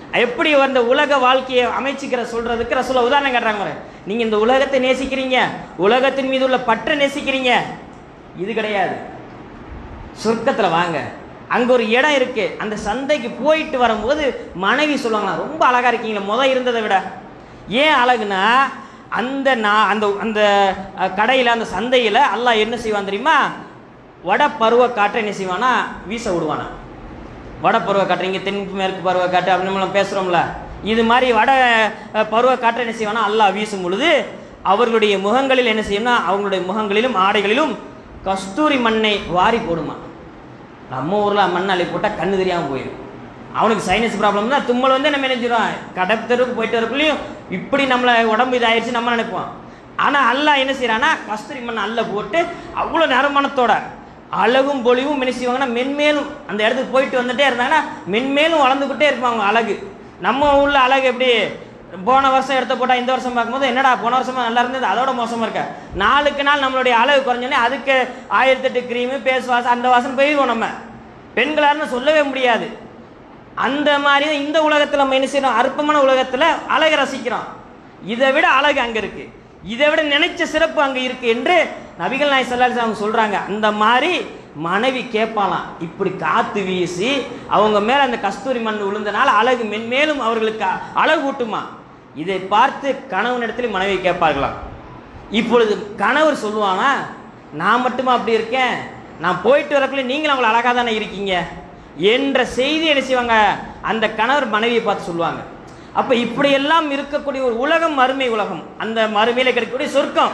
எப்படி அந்த உலக வாழ்க்கையை அமைச்சிக்கிற சொல்றதுக்கு ரசூலா உதாரணம் காட்டுறாங்க. நீங்க இந்த உலகத்தை நேசிக்கிறீங்க, உலகத்தின் மீது உள்ள பற்றை நேசிக்கிறீங்க, இது கிடையாது. சொர்க்கத்தில் வாங்க, அங்கே ஒரு இடம் இருக்கு, அந்த சந்தைக்கு போயிட்டு வரும்போது மனைவி சொல்லுவாங்களா, ரொம்ப அழகா இருக்கீங்களா இருந்ததை விட. ஏன் அழகுனா அந்த அந்த அந்த கடையில் அந்த சந்தையில் அல்லாஹ் என்ன செய்வான் தெரியுமா, வட பருவ காற்றை என்ன செய்வானா வீச விடுவானா. வட பருவ காற்று, இங்கே தென் மேற்கு பருவ காற்று அப்படின்னு நம்ம பேசுகிறோம்ல, இது மாதிரி வட பருவ காற்றை என்ன செய்வானா அல்லாஹ் வீசும் பொழுது அவர்களுடைய முகங்களில் என்ன செய்யும்னா, அவங்களுடைய முகங்களிலும் ஆடைகளிலும் கஸ்தூரி மண்ணை வாரி போடுமா. நம்ம ஊரில் மண் அள்ளி போட்டால் கண்ணு தெரியாமல் போயிடும். அவனுக்கு சைனஸ் ப்ராப்ளம் தான், தும்மல் வந்து நம்ம நினைச்சிடும், கடத்தருக்கு போயிட்டு வரக்குள்ளேயும் இப்படி நம்மளை உடம்பு இதாகிடுச்சு நம்ம நினைப்போம். ஆனால் அல்லாஹ் என்ன செய்யறான்னா கஸ்தூரி மண் அல்ல போட்டு அவ்வளோ நறுமணத்தோட அழகும் பொலிவும் என்ன செய்வாங்கன்னா மென்மேலும் அந்த இடத்துக்கு போயிட்டு வந்துட்டே இருந்தாங்கன்னா மென்மேலும் வளர்ந்துக்கிட்டே இருப்பாங்க அழகு. நம்ம ஊரில் அழகு எப்படி, போன வருஷம் எடுத்த போட்டால் இந்த வருஷம் பார்க்கும்போது என்னடா போன வருஷமா நல்லா இருந்தது அதோட மோசமாக இருக்க, நாளுக்கு நாள் நம்மளுடைய அழகு குறைஞ்சோன்னே அதுக்கு 1008 க்ரீமு பேஸ் வாசம் அந்த வாசம் போயிடுவோம். நம்ம பெண்களாருன்னு சொல்லவே முடியாது. அந்த மாதிரி தான் இந்த உலகத்தில் நம்ம என்ன செய்யறோம், அற்பமான உலகத்தில் அழகை ரசிக்கிறோம். இதை விட அழகு அங்கே இருக்கு, இதை விட நினைச்ச சிறப்பு அங்கே இருக்கு என்று நபிகள் நாயகம் ஸல்லல்லாஹு அலைஹி வஸல்லம் சொல்றாங்க. அந்த மாதிரி மனைவி கேட்பாலாம், இப்படி காத்து வீசி அவங்க மேல அந்த கஸ்தூரி மண் விழுந்தனால அழகு மென்மேலும் அவர்களுக்கு அழகு ஊட்டுமா. இதை பார்த்து கணவனிடத்தில் மனைவி கேட்பார்களாம். இப்பொழுது கணவர் சொல்லுவானா, நான் மட்டுமா அப்படி இருக்கேன், நான் போயிட்டு வரக்குள்ள நீங்களும் அவங்களை அழகாக தானே இருக்கீங்க என்ற செய்தி என்ன செய்வாங்க அந்த கணவர் மனைவியை பார்த்து சொல்லுவாங்க. அப்போ இப்படியெல்லாம் இருக்கக்கூடிய ஒரு உலகம் மறுமை உலகம், அந்த மறுமையில் கிடைக்கக்கூடிய சொர்க்கம்,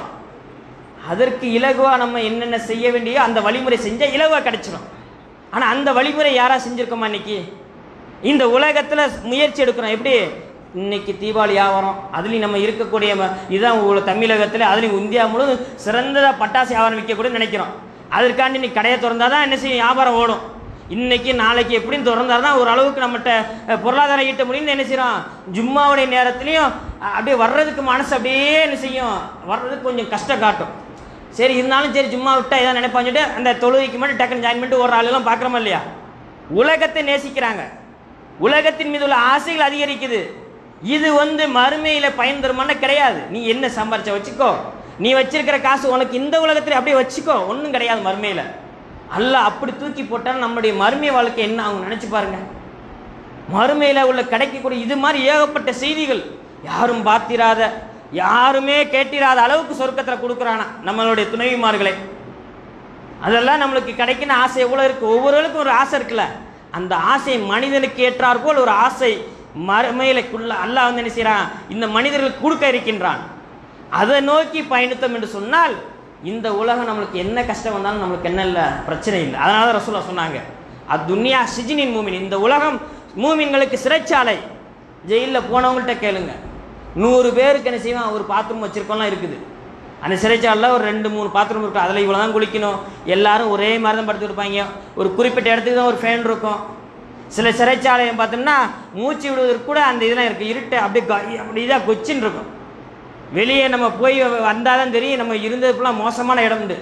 அதற்கு இலகுவாக நம்ம என்னென்ன செய்ய வேண்டியோ அந்த வழிமுறை செஞ்சால் இலகுவாக கிடைச்சிடும். ஆனால் அந்த வழிமுறை யாரா செஞ்சுருக்கோமா இன்னைக்கு இந்த உலகத்தில் முயற்சி எடுக்கிறோம். எப்படி இன்னைக்கு தீபாவளி வியாபாரம், அதுலேயும் நம்ம இருக்கக்கூடிய இதுதான் தமிழகத்தில், அதுலேயும் இந்தியா முழுவதும் சிறந்ததாக பட்டாசு வியாபாரம் விற்கக்கூடிய நினைக்கிறோம். அதற்காண்டி இன்னைக்கு கடையை திறந்தால் தான் என்ன செய்யும், வியாபாரம் ஓடும். இன்னைக்கு நாளைக்கு எப்படின்னு திறந்தால் தான் ஒரு அளவுக்கு நம்மகிட்ட பொருளாதாரம் ஈட்ட முடியும்னு என்ன செய்யறோம். ஜும்மாவுடைய நேரத்துலையும் அப்படியே வர்றதுக்கு மனசு அப்படியே என்ன செய்யும், வர்றதுக்கு கொஞ்சம் கஷ்டம் காட்டும். சரி இருந்தாலும் சரி ஜும்மா விட்டா ஏதாவது நினைப்பாஞ்சுட்டு அந்த தொழுகைக்கு மட்டும் டக்குன்னு ஜாயின் பண்ணிட்டு ஒரு ஆளெல்லாம் பார்க்குறோமா இல்லையா. உலகத்தை நேசிக்கிறாங்க, உலகத்தின் மீது உள்ள ஆசைகள் அதிகரிக்குது. இது மறுமையில் பயன் தருமானா கிடையாது. நீ என்ன சம்பாரிச்ச வச்சுக்கோ, நீ வச்சிருக்கிற காசு உனக்கு இந்த உலகத்தில் அப்படியே வச்சுக்கோ, ஒன்றும் கிடையாது மறுமையில். அல்லாஹ் அப்படி தூக்கி போட்டாலும் நம்முடைய மறுமை வாழ்க்கை என்ன அவங்க நினைச்சு பாருங்க. மறுமையில் உள்ள கிடைக்கக்கூடிய இது மாதிரி ஏகப்பட்ட செய்திகள், யாரும் பார்த்திராத யாருமே கேட்டிராத அளவுக்கு சொர்க்கத்தில் கொடுக்குறானா நம்மளுடைய துணைவிமார்களை. அதெல்லாம் நம்மளுக்கு கிடைக்கிற ஆசை எவ்வளோ இருக்கு, ஒவ்வொருவருக்கும் ஒரு ஆசை இருக்குல்ல. அந்த ஆசை மனிதனுக்கு ஏற்றார் போல் ஒரு ஆசை மறுமையிலுக்குள்ள அல்லாஹ் என்ன செய்யறான், இந்த மனிதர்களுக்கு கொடுக்க இருக்கின்றான். அதை நோக்கி பயணித்தோம் என்று சொன்னால் இந்த உலகம் நம்மளுக்கு என்ன கஷ்டம் வந்தாலும் நம்மளுக்கு என்ன இல்லை, பிரச்சனை இல்லை. அதனால தான் ரசூலுல்லாஹ் சொன்னாங்க, அத்துன்யா சிஜ்னின் மூமின், இந்த உலகம் மூமின்களுக்கு சிறைச்சாலை. ஜெயிலில் போனவங்கள்ட்ட கேளுங்க, 100 பேருக்கு என்ன செய்வான், ஒரு பாத்ரூம் வச்சிருக்கோம்லாம் இருக்குது. அந்த சிறைச்சாலையில் ஒரு 2-3 பாத்ரூம் இருக்கும், அதில் இவ்வளோ தான் குளிக்கணும், எல்லாரும் ஒரே மாதிரி தான் படுத்து இருப்பாங்க, ஒரு குறிப்பிட்ட இடத்துக்கு தான் ஒரு ஃபேன் இருக்கும். சில சிறைச்சாலையை பார்த்தோம்னா மூச்சு விடுவதற்கு கூட அந்த இதெல்லாம் இருக்குது, இருட்டு அப்படி இதாக கொச்சின்னு இருக்கும். வெளியே நம்ம போய் வந்தால் தான் தெரியும் நம்ம இருந்தது ஃபுல்லாக மோசமான இடம் உண்டு.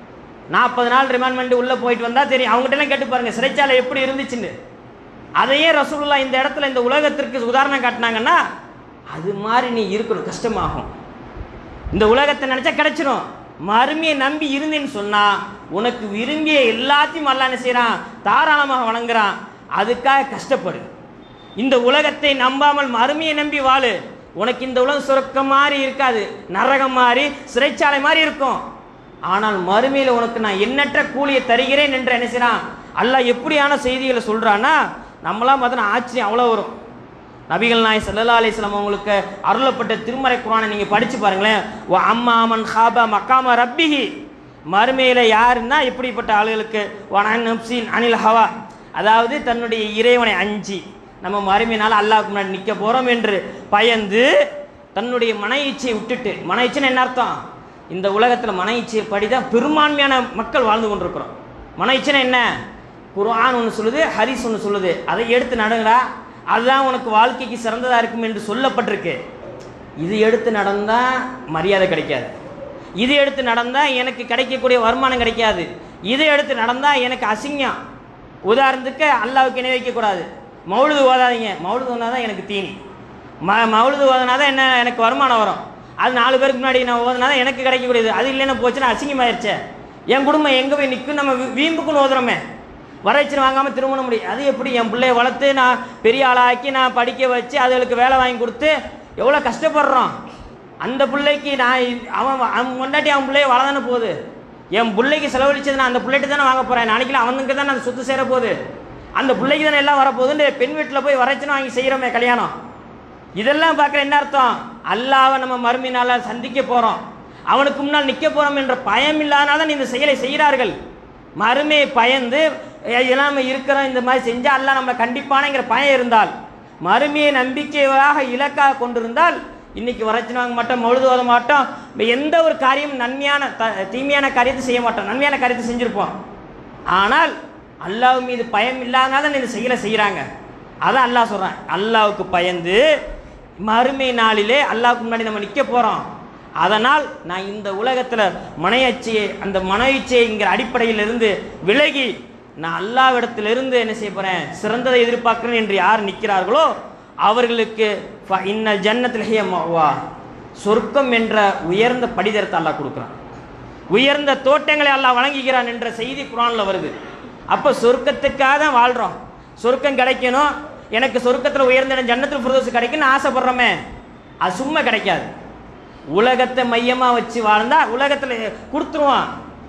40 நாள் ரிமாண்ட்மெண்ட் உள்ளே போயிட்டு வந்தால் தெரியும். அவங்ககிட்டலாம் கேட்டு பாருங்கள் சிறைச்சாலை எப்படி இருந்துச்சுன்னு. அதையே ரசூலுல்லாஹ் இந்த இடத்துல இந்த உலகத்திற்கு உதாரணம் காட்டினாங்கன்னா அது மாதிரி நீ இருக்கணும், கஷ்டமாகும். இந்த உலகத்தை நினச்சா கிடைச்சிடும். மறுமையை நம்பி இருந்தேன்னு சொன்னால் உனக்கு விரும்பிய எல்லாத்தையும் அல்லாஹ் என்ன செய்கிறான், தாராளமாக வழங்குறான். அதுக்காக கஷ்டப்படு. இந்த உலகத்தை நம்பாமல் மறுமையை நம்பி வாழு. உனக்கு இந்த உலகம் சொர்க்கம் மாதிரி இருக்காது, நரகம் மாதிரி சிறைச்சாலை மாதிரி இருக்கும். ஆனால் மறுமையில் உனக்கு நான் எண்ணற்ற கூலியை தருகிறேன் என்று என்ன செய்றான் அல்லாஹ். எப்படியான செய்திகளை சொல்றான்னா நம்மளாம் பார்த்தா ஆச்சரியம் அவ்வளோ வரும். நபிகள் நாயகம் ஸல்லல்லாஹு அலைஹி வஸல்லம் அவங்களுக்கு அருளப்பட்ட திருமறை குர்ஆனை நீங்க படிச்சு பாருங்களேன். வ அம்மா மன் காபா மகாம ரப்பிஹி, மறுமையில் யாருன்னா எப்படிப்பட்ட ஆளுகளுக்கு, வனன் நப்சின் அனில் ஹவா, அதாவது தன்னுடைய இறைவனை அஞ்சி நம்ம மறுமையினால் அல்லாஹ்வுக்கு முன்னாடி நிற்க போகிறோம் என்று பயந்து தன்னுடைய மன இச்சையை விட்டுட்டு, மன இச்சைன்னு என்ன அர்த்தம், இந்த உலகத்தில் மன இச்சையை படிதான் பெரும்பான்மையான மக்கள் வாழ்ந்து கொண்டிருக்கிறோம். மன இச்சைன்னா என்ன, குர்ஆன் ஒன்று சொல்லுது, ஹதீஸ் ஒன்று சொல்லுது, அதை எடுத்து நடங்கடா, அதுதான் உனக்கு வாழ்க்கைக்கு சிறந்ததாக இருக்கும் என்று சொல்லப்பட்டிருக்கு. இது எடுத்து நடந்தால் மரியாதை கிடைக்காது, இது எடுத்து நடந்தால் எனக்கு கிடைக்கக்கூடிய வருமானம் கிடைக்காது, இதை எடுத்து நடந்தால் எனக்கு அசிங்கம். உதாரணத்துக்கு அல்லாஹ்வுக்கு இணை வைக்கக்கூடாது, மௌலுது ஓதாதீங்க, மௌலுது ஓதுனா தான் எனக்கு தீனி, மௌலுது ஓதுனா தான் என்ன எனக்கு வருமானம் வரும், அது 4 பேருக்கு முன்னாடி நான் ஓதுனா தான் எனக்கு கிடைக்கக்கூடியது, அது இல்லைன்னா போச்சுன்னா அசிங்கமாயிருச்சே, என் குடும்பம் எங்கே போய் நிற்கும், நம்ம வீம்புக்குன்னு ஓதுறோமே, வரவச்சு வாங்காமல் திருமணம் முடியும், அது எப்படி என் பிள்ளைய வளர்த்து நான் பெரிய ஆளாக்கி நான் படிக்க வச்சு அதுகளுக்கு வேலை வாங்கி கொடுத்து எவ்வளோ கஷ்டப்படுறோம், அந்த பிள்ளைக்கு நான் அவன் முன்னாடி அவன் பிள்ளைய வளர்தானே போகுது, என் பிள்ளைக்கு செலவழிச்சது நான் அந்த பிள்ளைட்டு தானே வாங்க போகிறேன், நாளைக்கு அவனுக்கு தானே அந்த சொத்து சேர போகுது, அந்த பிள்ளைக்கு தானே எல்லாம் வரப்போகுதுன்னு பெண் வீட்டில் போய் வரச்சுன்னு வாங்கி செய்கிறோமே கல்யாணம். இதெல்லாம் பார்க்குற என்ன அர்த்தம், அல்லாவை நம்ம மறுமையினால சந்திக்க போகிறோம், அவனுக்கு முன்னால் நிற்க போகிறோம் என்ற பயம் இல்லாதனால தான் இந்த செயலை செய்கிறார்கள். மறுமையை பயந்து எல்லாம் இருக்கிறோம், இந்த மாதிரி செஞ்சால் அல்லாஹ் நம்மளை கண்டிப்பானங்கிற பயம் இருந்தால், மறுமையை நம்பிக்கையாக இலக்காக கொண்டிருந்தால் இன்னைக்கு வரச்சுன்னு வாங்க மாட்டோம், மௌலுது ஓத மாட்டோம், எந்த ஒரு காரியம் நன்மையான தீமையான காரியத்தை செய்ய மாட்டோம், நன்மையான காரியத்தை செஞ்சுருப்போம். ஆனால் அல்லாஹ் மீது பயம் இல்லாதனால தான் இந்த செயலை செய்கிறாங்க. அதான் அல்லாஹ் சொல்கிறான், அல்லாஹ்வுக்கு பயந்து மறுமை நாளிலே அல்லாஹ்வுக்கு முன்னாடி நம்ம நிற்க போகிறோம், அதனால் நான் இந்த உலகத்தில் அந்த மன இச்சைங்கிற அடிப்படையிலிருந்து விலகி நான் அல்லாஹ்விடத்திலிருந்து என்ன செய்ய போகிறேன், சிறந்ததை எதிர்பார்க்கிறேன் என்று யார் நிற்கிறார்களோ அவர்களுக்கு இன்னல் ஜன்னத்தில் ஹிய மஅவா, சொர்க்கம் என்ற உயர்ந்த படிதரத்தை அல்லாஹ் கொடுக்குறான், உயர்ந்த தோட்டங்களை அல்லாஹ் வழங்குகிறான் என்ற செய்தி குர்ஆனில் வருது. அப்போ சொர்க்கத்துக்காக தான் வாழ்கிறோம், சொர்க்கம் கிடைக்கணும், எனக்கு சொர்க்கத்தில் உயர்ந்த இடம் ஜன்னத்துல் ஃபிர்தௌஸ் கிடைக்குன்னு ஆசைப்படுறோமே, அது சும்மா கிடைக்காது. உலகத்தை மையமாக வச்சு வாழ்ந்தா உலகத்தில் கொடுத்துருவான்,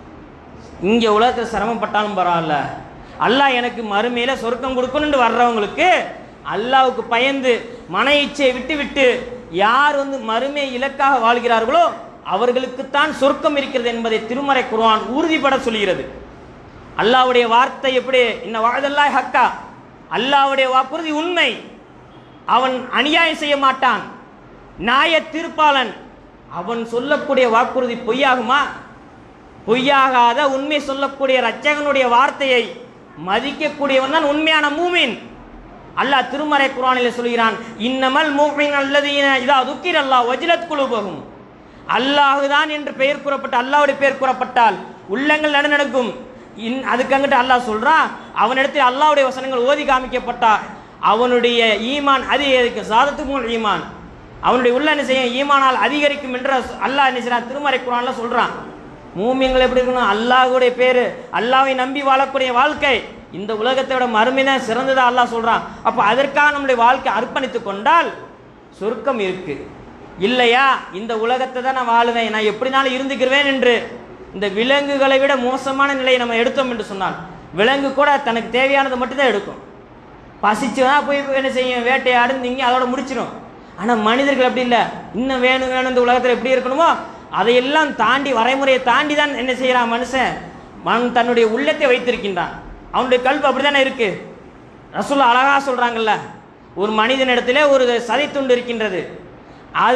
இங்கே உலகத்தில் சிரமப்பட்டாலும் பரவாயில்ல, அல்லாஹ் எனக்கு மறுமையில் சொர்க்கம் கொடுக்கணுன்னு வர்றவங்களுக்கு அல்லாஹ்வுக்கு பயந்து மன இச்சையை விட்டு விட்டு யார் மறுமை இலக்காக வாழ்கிறார்களோ அவர்களுக்குத்தான் சொர்க்கம் இருக்கிறது என்பதை திருமறை குர்ஆன் உறுதிபட சொல்கிறது. அல்லாஹ்வுடைய வார்த்தை எப்படி, இன்ன வஅதல்லாஹி ஹக்கா, அல்லாஹ்வுடைய வாக்குறுதி உண்மை, அவன் அநியாயம் செய்ய மாட்டான், நியாய தீர்ப்பாளன், அவன் சொல்லக்கூடிய வாக்குறுதி பொய்யாகுமா? பொய்யாகாத உண்மை சொல்லக்கூடிய இரட்சகனுடைய வார்த்தையை மதிக்கக்கூடியவன் தான் உண்மையான மூமின். அல்லாஹ் திருமறை குர்ஆனில் சொல்கிறான், இன்னமல் மூமின் அல்லதீன இதா துக்கிரல்லாஹ் வஜிலத் குலூபுஹும், அல்லாஹ் தான் என்று பெயர் கூறப்பட்ட அல்லாஹ்வுடைய பெயர் கூறப்பட்டால் உள்ளங்கள் நடுநடுங்கும். அதுக்கு அங்கிட்டு அல்லாஹ் சொல்றான், அவனிடத்தில் அல்லாஹ்வுடைய வசனங்கள் ஓதி காமிக்கப்பட்டா அவனுடைய ஈமான் அதிகரிக்கும், சாதத்துக்கும் ஈமான், அவனுடைய உள்ள என்ன செய்யும், ஈமானால் அதிகரிக்கும் என்று அல்லாஹ் என்ன செய்யறான் திருமறை குர்ஆன்ல சொல்றான். மூமின்கள் எப்படி இருக்கணும், அல்லாஹ்வுடைய பேரு, அல்லாஹ்வை நம்பி வாழக்கூடிய வாழ்க்கை இந்த உலகத்தை விட மறுமை தான் சிறந்ததா அல்லாஹ் சொல்றான். அப்போ அதற்காக நம்முடைய வாழ்க்கை அர்ப்பணித்து கொண்டால் சொர்க்கம் இருக்கு, இல்லையா இந்த உலகத்தை தான் நான் வாழுவேன், நான் எப்படினாலும் இருந்துக்கிறேன் என்று இந்த விலங்குகளை விட மோசமான நிலையை நம்ம எடுத்தோம் என்று சொன்னால், விலங்கு கூட தனக்கு தேவையானது மட்டும்தான் எடுக்கும், பசிச்சுனா போய் என்ன செய்யும், வேட்டையாடு திங்கி அதோட முடிச்சிடும். ஆனால் மனிதர்கள் அப்படி இல்லை, இன்னும் வேணும் வேணும் இந்த உலகத்தில் எப்படி இருக்கணுமோ அதையெல்லாம் தாண்டி வரைமுறையை தாண்டி தான் என்ன செய்யறான் மனுஷன் தன்னுடைய உள்ளத்தை வைத்திருக்கின்றான், அவனுடைய கல்வி அப்படித்தானே இருக்கு. ரசூலுல்லாஹ் அழகா சொல்றாங்கல்ல, ஒரு மனிதனிடத்திலே ஒரு சதை துண்டு இருக்கின்றது, அது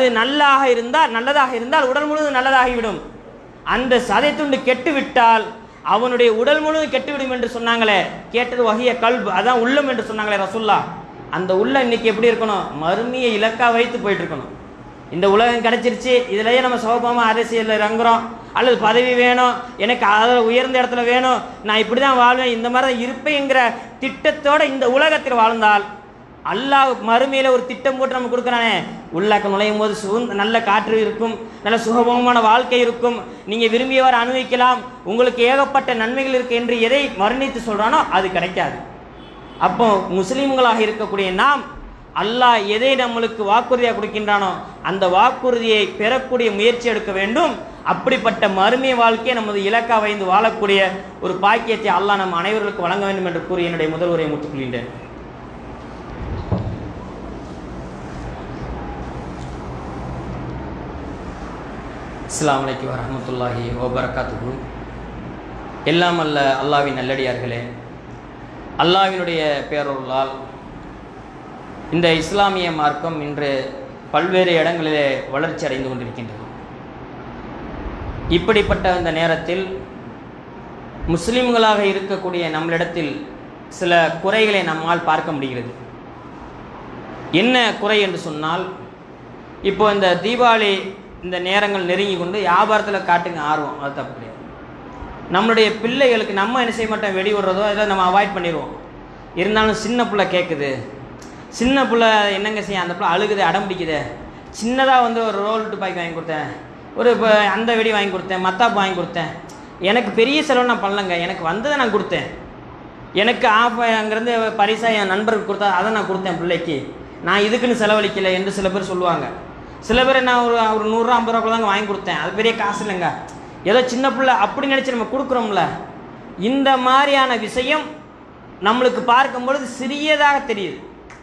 நல்லதாக இருந்தால் உடல் முழுவதும் நல்லதாகிவிடும், அந்த சதை துண்டு கெட்டு விட்டால் அவனுடைய உடல் முழுவதும் கெட்டுவிடும் என்று சொன்னாங்களே, கேட்டது வகிய கல்பு, அதான் உள்ளம் என்று சொன்னாங்களே ரசூலுல்லாஹ். அந்த உள்ளம் இன்னைக்கு எப்படி இருக்கணும், மறுமையை இலக்கா வைத்து போயிட்டு இருக்கணும். இந்த உலகம் கிடைச்சிருச்சு, இதுலயே நம்ம சோபமாக அரசியலில் இறங்குறோம், அல்லது பதவி வேணும், எனக்கு அதில் உயர்ந்த இடத்துல வேணும், நான் இப்படி தான் வாழ்வேன், இந்த மாதிரி தான் இருப்பேங்கிற திட்டத்தோடு இந்த உலகத்தில் வாழ்ந்தால் அல்லாஹ் மறுமையில் ஒரு திட்டம் போட்டு நம்ம கொடுக்குறானே, உள்ளாக்க நுழையும் போது நல்ல காற்று இருக்கும், நல்ல சுகபோகமான வாழ்க்கை இருக்கும், நீங்கள் விரும்பியவாறு அனுபவிக்கலாம், உங்களுக்கு ஏகப்பட்ட நன்மைகள் இருக்குது என்று எதை மறுணித்து சொல்கிறானோ அது கிடைக்காது. அப்போ முஸ்லீம்களாக இருக்கக்கூடிய நாம் அல்லாஹ் எதை நம்மளுக்கு வாக்குறுதியாக கொடுக்கின்றானோ அந்த வாக்குறுதியை பெறக்கூடிய முயற்சி எடுக்க வேண்டும். அப்படிப்பட்ட மறுமை வாழ்க்கையை நமது இலக்கா வைந்து வாழக்கூடிய ஒரு பாக்கியத்தை அல்லாஹ் நம் அனைவர்களுக்கு வழங்க வேண்டும் என்று கூறி என்னுடைய முதல் உரையை முற்றுக்கொள்கின்றேன். அஸ்ஸலாமு அலைக்கும் வரஹ்மத்துல்லாஹி வபரகாத்துஹு. எல்லாம் அல்ல அல்லாஹ்வின் நல்லடியார்களே, அல்லாஹ்வினுடைய பேரருளால் இந்த இஸ்லாமிய மார்க்கம் இன்று பல்வேறு இடங்களிலே வளர்ச்சி அடைந்து கொண்டிருக்கின்றது. இப்படிப்பட்ட இந்த நேரத்தில் முஸ்லிம்களாக இருக்கக்கூடிய நம்மளிடத்தில் சில குறைகளை நம்மால் பார்க்க முடிகிறது. என்ன குறை என்று சொன்னால், இப்போ இந்த தீபாவளி இந்த நேரங்கள் நெருங்கி கொண்டு வியாபாரத்தில் காட்டுங்க ஆர்வம், அது தப்பு கிடையாது. நம்மளுடைய பிள்ளைகளுக்கு நம்ம என்ன செய்ய மாட்டோம், வெடி விடுறதோ இதெல்லாம் நம்ம அவாய்ட் பண்ணிடுவோம். இருந்தாலும் சின்ன பிள்ளை கேட்குது, சின்ன பிள்ளை என்னங்க செய்ய, அந்த பிள்ளை அழுகுது, அடம் பிடிக்குது. சின்னதாக வந்து ஒரு ரோல் பாய்க்கு வாங்கி கொடுத்தேன், ஒரு இப்போ அந்த வெடி வாங்கி கொடுத்தேன், மத்தாப்பு வாங்கி கொடுத்தேன். எனக்கு பெரிய செலவு நான் பண்ணலங்க, எனக்கு வந்ததை நான் கொடுத்தேன். எனக்கு அங்கேருந்து பரிசாக என் நண்பருக்கு கொடுத்தா அதை நான் கொடுத்தேன் பிள்ளைக்கு, நான் இதுக்குன்னு செலவழிக்கலை என்று சில பேர் சொல்லுவாங்க. சில பேர் நான் ஒரு 100 ரூபா 50 ரூபா தாங்க வாங்கி கொடுத்தேன், அது பெரிய காசு இல்லைங்க, ஏதோ சின்ன பிள்ளை அப்படி நினச்சி நம்ம கொடுக்குறோம்ல. இந்த மாதிரியான விஷயம் நம்மளுக்கு பார்க்கும் பொழுது சிறியதாக தெரியுது.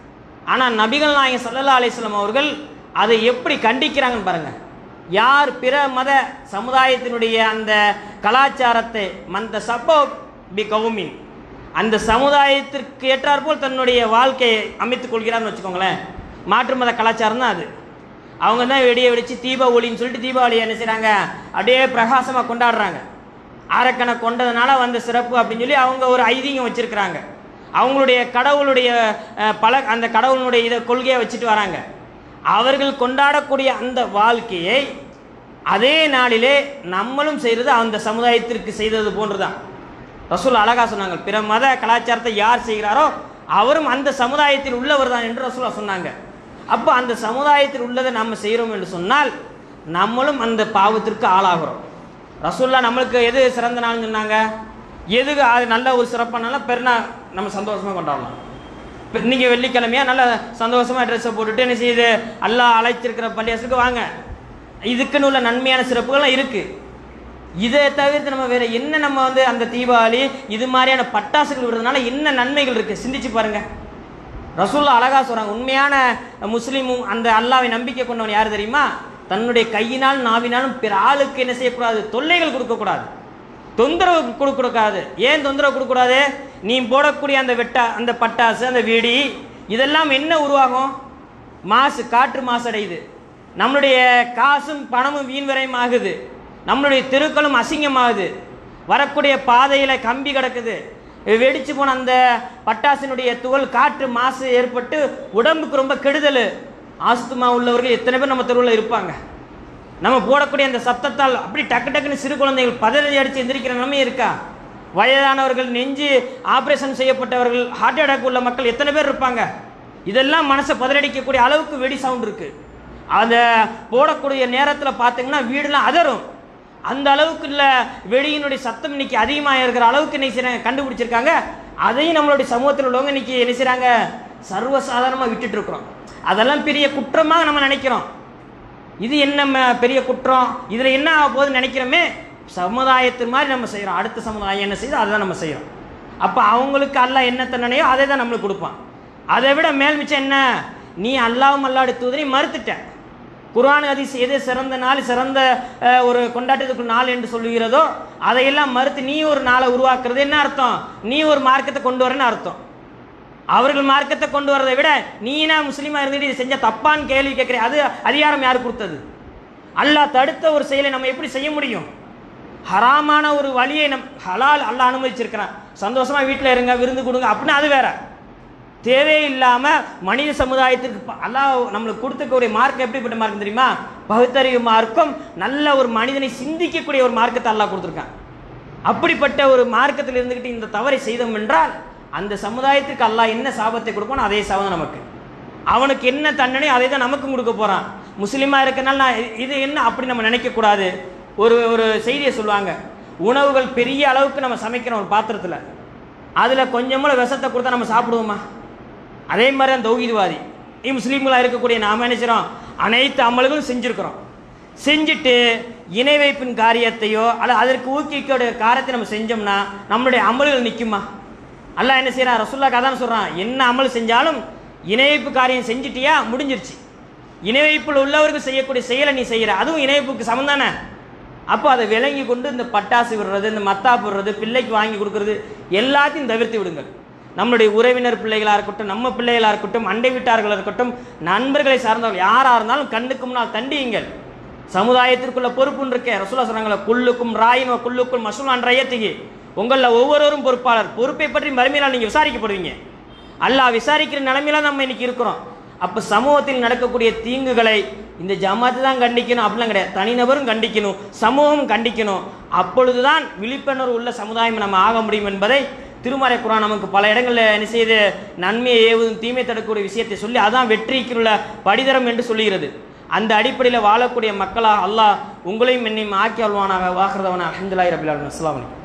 ஆனால் நபிகள் நாயகம் ஸல்லல்லாஹு அலைஹி வஸல்லம் அவர்கள் அதை எப்படி கண்டிக்கிறாங்கன்னு பாருங்கள். யார் பிற மத சமுதாயத்தினுடைய அந்த கலாச்சாரத்தை மந்த சப்போ பி கவுமின், அந்த சமுதாயத்திற்கு ஏற்றாற்போல் தன்னுடைய வாழ்க்கையை அமைத்துக் கொள்கிறான்னு வச்சுக்கோங்களேன். மாற்று மத கலாச்சாரம் தான் அது. அவங்க தான் வெடியை வெடித்து தீபாவளின்னு சொல்லிட்டு தீபாவளியை என்ன செய்கிறாங்க, அப்படியே பிரகாசமாக கொண்டாடுறாங்க. அரக்கனை கொண்டதுனால வந்த சிறப்பு அப்படின்னு சொல்லி அவங்க ஒரு ஐதீகம் வச்சுருக்கிறாங்க. அவங்களுடைய கடவுளுடைய அந்த கடவுளுடைய இதை கொள்கையை வச்சுட்டு வராங்க. அவர்கள் கொண்டாடக்கூடிய அந்த வாழ்க்கையை அதே நாளிலே நம்மளும் செய்கிறது அந்த சமுதாயத்திற்கு செய்தது போன்று தான். ரசூல் அழகா சொன்னாங்க, பிற மத கலாச்சாரத்தை யார் செய்கிறாரோ அவரும் அந்த சமுதாயத்தில் உள்ளவர் தான் என்று ரசூலா சொன்னாங்க. அப்போ அந்த சமுதாயத்தில் உள்ளதை நம்ம செய்கிறோம் என்று சொன்னால் நம்மளும் அந்த பாவத்திற்கு ஆளாகிறோம். ரசூல்லா நம்மளுக்கு எது சிறந்த நாள்னு சொன்னாங்க, எதுக்கு அது நல்ல ஒரு சிறப்பானாலும் பெருநாள் நம்ம சந்தோஷமாக கொண்டாடலாம். இப்போ இன்றைக்கி வெள்ளிக்கிழமையாக நல்ல சந்தோஷமாக ட்ரெஸ்ஸை போட்டுட்டு என்ன செய்யுது, அல்லாஹ் அழைச்சிருக்கிற பள்ளியாசுக்கு வாங்க, இதுக்குன்னு உள்ள நன்மையான சிறப்புகள்லாம் இருக்குது. இதை தவிர்த்து நம்ம வேறு என்ன நம்ம வந்து அந்த தீபாவளி இது மாதிரியான பட்டாசுகள் விடுறதுனால என்ன நன்மைகள் இருக்குது சிந்திச்சு பாருங்கள். ரசூல்லா அழகா சொல்கிறாங்க, உண்மையான முஸ்லீமும் அந்த அல்லாவை நம்பிக்கை கொண்டவன் யார் தெரியுமா, தன்னுடைய கையினால் நாவினாலும் பிற ஆளுக்கு என்ன செய்யக்கூடாது, தொல்லைகள் கொடுக்கக்கூடாது, தொந்தரவு கொடுக்கக்கூடாது. ஏன் தொந்தரவு கொடுக்கக்கூடாது, நீ போடக்கூடிய அந்த பட்டாசு அந்த வெடி இதெல்லாம் என்ன உருவாகும், மாசு, காற்று மாசடையுது, நம்மளுடைய காசும் பணமும் வீண் விரயம் ஆகுது, நம்மளுடைய தெருக்களும் அசிங்கமாகுது, வரக்கூடிய பாதையில் கம்பி கிடக்குது, வெடிச்சு போன அந்த பட்டாசினுடைய துகள் காற்று மாசு ஏற்பட்டு உடம்புக்கு ரொம்ப கெடுதல். ஆஸ்துமா உள்ளவர்கள் எத்தனை பேர் நம்ம தெருவில் இருப்பாங்க. நம்ம போடக்கூடிய அந்த சத்தத்தால் அப்படி டக்கு டக்குன்னு சிறு குழந்தைகள் பதறி அடித்து எந்திரிக்கிற நிலைமை இருக்கா, வயதானவர்கள், நெஞ்சு ஆப்ரேஷன் செய்யப்பட்டவர்கள், ஹார்ட் அட்டாக் உள்ள மக்கள் எத்தனை பேர் இருப்பாங்க. இதெல்லாம் மனசை பதறடிக்கக்கூடிய அளவுக்கு வெடி சவுண்ட் இருக்குது. அதை போடக்கூடிய நேரத்தில் பார்த்தீங்கன்னா வீடெல்லாம் அதரும். அந்த அளவுக்கு இல்லை வெடியினுடைய சத்தம் இன்னைக்கு அதிகமாக இருக்கிற அளவுக்கு என்ன செய்கிறாங்க, கண்டுபிடிச்சிருக்காங்க. அதையும் நம்மளுடைய சமூகத்தில் உள்ளவங்க இன்னைக்கு என்ன செய்கிறாங்க, சர்வசாதாரணமாக விட்டுட்டு இருக்கிறோம். அதெல்லாம் பெரிய குற்றமாக நம்ம நினைக்கிறோம். இது என்ன பெரிய குற்றம், இதில் என்ன ஆக போகுதுன்னு நினைக்கிறோமே, சமுதாயத்து மாதிரி நம்ம செய்கிறோம். அடுத்த சமுதாயம் என்ன செய்யுதோ அதை தான் நம்ம செய்கிறோம். அப்போ அவங்களுக்கு அல்லாஹ் என்ன தண்டனையோ அதை தான் நம்மளுக்கு கொடுப்பான். அதை விட மேல் மிச்சம் என்ன, நீ அல்லாஹ்வும் அல்லாஹ்வுடைய தூதரையும் மறுத்துட்ட. குர்ஆன் ஹதீஸ் எது சிறந்த நாள், சிறந்த ஒரு கொண்டாட்டத்துக்கு நாள் என்று சொல்லுகிறதோ அதையெல்லாம் மறுத்து நீ ஒரு நாளை உருவாக்குறது என்ன அர்த்தம், நீ ஒரு மார்க்கத்தை கொண்டு வரன்னு அர்த்தம். அவர்கள் மார்க்கத்தை கொண்டு வரதை விட நீனா முஸ்லீமா இருந்துட்டு இது செஞ்ச தப்பான்னு கேள்வி கேட்குறேன். அது அதிகாரம் யார் கொடுத்தது? அல்லாஹ் தடுத்த ஒரு செயலை நம்ம எப்படி செய்ய முடியும்? ஹராமான ஒரு வழியை ஹலால் அல்லாஹ் அனுமதிச்சிருக்கிறான். சந்தோஷமாக வீட்டில் இருங்க, விருந்து கொடுங்க அப்படின்னு அது வேற. தேவையில்லாமல் மனித சமுதாயத்திற்கு அல்லாஹ் நம்மளுக்கு கொடுத்துக்கூடிய மார்க்கம் எப்படிப்பட்ட மார்க்கம் தெரியுமா, பகுத்தறிவு மார்க்கம். நல்ல ஒரு மனிதனை சிந்திக்கக்கூடிய ஒரு மார்க்கத்தை அல்லாஹ் கொடுத்துருக்கான். அப்படிப்பட்ட ஒரு மார்க்கத்தில் இருந்துக்கிட்டு இந்த தவறை செய்தோம் என்றால் அந்த சமுதாயத்திற்கு அல்லாஹ் என்ன சாபத்தை கொடுப்பானோ அதே சாபம் நமக்கு. அவனுக்கு என்ன தண்டனை அதை தான் நமக்கும் கொடுக்க போகிறான். முஸ்லீமாக இருக்கனால நான் இது என்ன அப்படி நம்ம நினைக்கக்கூடாது. ஒரு செய்தியை சொல்லுவாங்க, உணவுகள் பெரிய அளவுக்கு நம்ம சமைக்கிறோம் ஒரு பாத்திரத்தில், அதில் கொஞ்சமாக விஷத்தை கொடுத்தா நம்ம சாப்பிடுவோமா? அதே மாதிரி தான் தௌஹீத்வாதி முஸ்லீம்களாக இருக்கக்கூடிய நாம் என்ன செய்கிறோம், அனைத்து அமல்களும் செஞ்சுருக்கிறோம். செஞ்சுட்டு இணை வைப்பின் காரியத்தையோ அல்லது அதற்கு ஊக்குவிக்கக்கூடிய காரியத்தை நம்ம செஞ்சோம்னா நம்மளுடைய அமல்கள் நிற்குமா? அல்லாஹ் என்ன செய்கிறான், ரசூலுல்லாஹ் அதான் சொல்கிறான், என்ன அமல் செஞ்சாலும் இணை வைப்பு காரியம் செஞ்சுட்டியா முடிஞ்சிருச்சு. இணை வைப்பில் உள்ளவர்கள் செய்யக்கூடிய செயலை நீ செய்கிற, அதுவும் இணை வைப்புக்கு சமம் தானே. அப்போ அதை விளங்கி கொண்டு இந்த பட்டாசு விடுறது, இந்த மத்தாப்பு விடுறது, பிள்ளைக்கு வாங்கி கொடுக்கறது எல்லாத்தையும் தவிர்த்து விடுங்கள். நம்மளுடைய உறவினர் பிள்ளைகளாக இருக்கட்டும், நம்ம பிள்ளைகளாக இருக்கட்டும், அண்டை வீட்டார்களாக இருக்கட்டும், நண்பர்களை சார்ந்தவர்கள் யாராக இருந்தாலும் கண்ணுக்கு முன்னால் தண்டியுங்கள். சமுதாயத்திற்குள்ள பொறுப்புன்னு இருக்கே. ரசூலுல்லாஹ் சொன்னாங்களே, குல்லுக்கும் ராயின் குல்லுக்கும் மஸ்ஊலுன் ரய்யத்திஹி, உங்களில் ஒவ்வொருவரும் பொறுப்பாளர். பொறுப்பை பற்றி மறுமையினால் நீங்கள் விசாரிக்கப்படுவீங்க. அல்லாஹ் விசாரிக்கிற நிலைமையில நம்ம இன்னைக்கு இருக்கிறோம். அப்போ சமூகத்தில் நடக்கக்கூடிய தீங்குகளை இந்த ஜமாத்து தான் கண்டிக்கணும் அப்படிலாம் கிடையாது, தனிநபரும் கண்டிக்கணும், சமூகம் கண்டிக்கணும். அப்பொழுதுதான் விழிப்புணர்வு உள்ள சமுதாயம் நம்ம ஆக முடியும் என்பதை திருமறை குர்ஆன் நமக்கு பல இடங்களில் என்ன செய்து நன்மையை ஏவுதும் தீமை தடுக்கக்கூடிய விஷயத்தை சொல்லி அதான் வெற்றிக்குள்ள படிதரம் என்று சொல்லுகிறது. அந்த அடிப்படையில் வாழக்கூடிய மக்களாக அல்லாஹ் உங்களையும் என்னையும் ஆக்கி அல்வானாக வாக்குறதவன அல்ஹம்துலில்லாஹி ரப்பில் ஆலமீன். அஸ்ஸலாமு அலைக்கும்.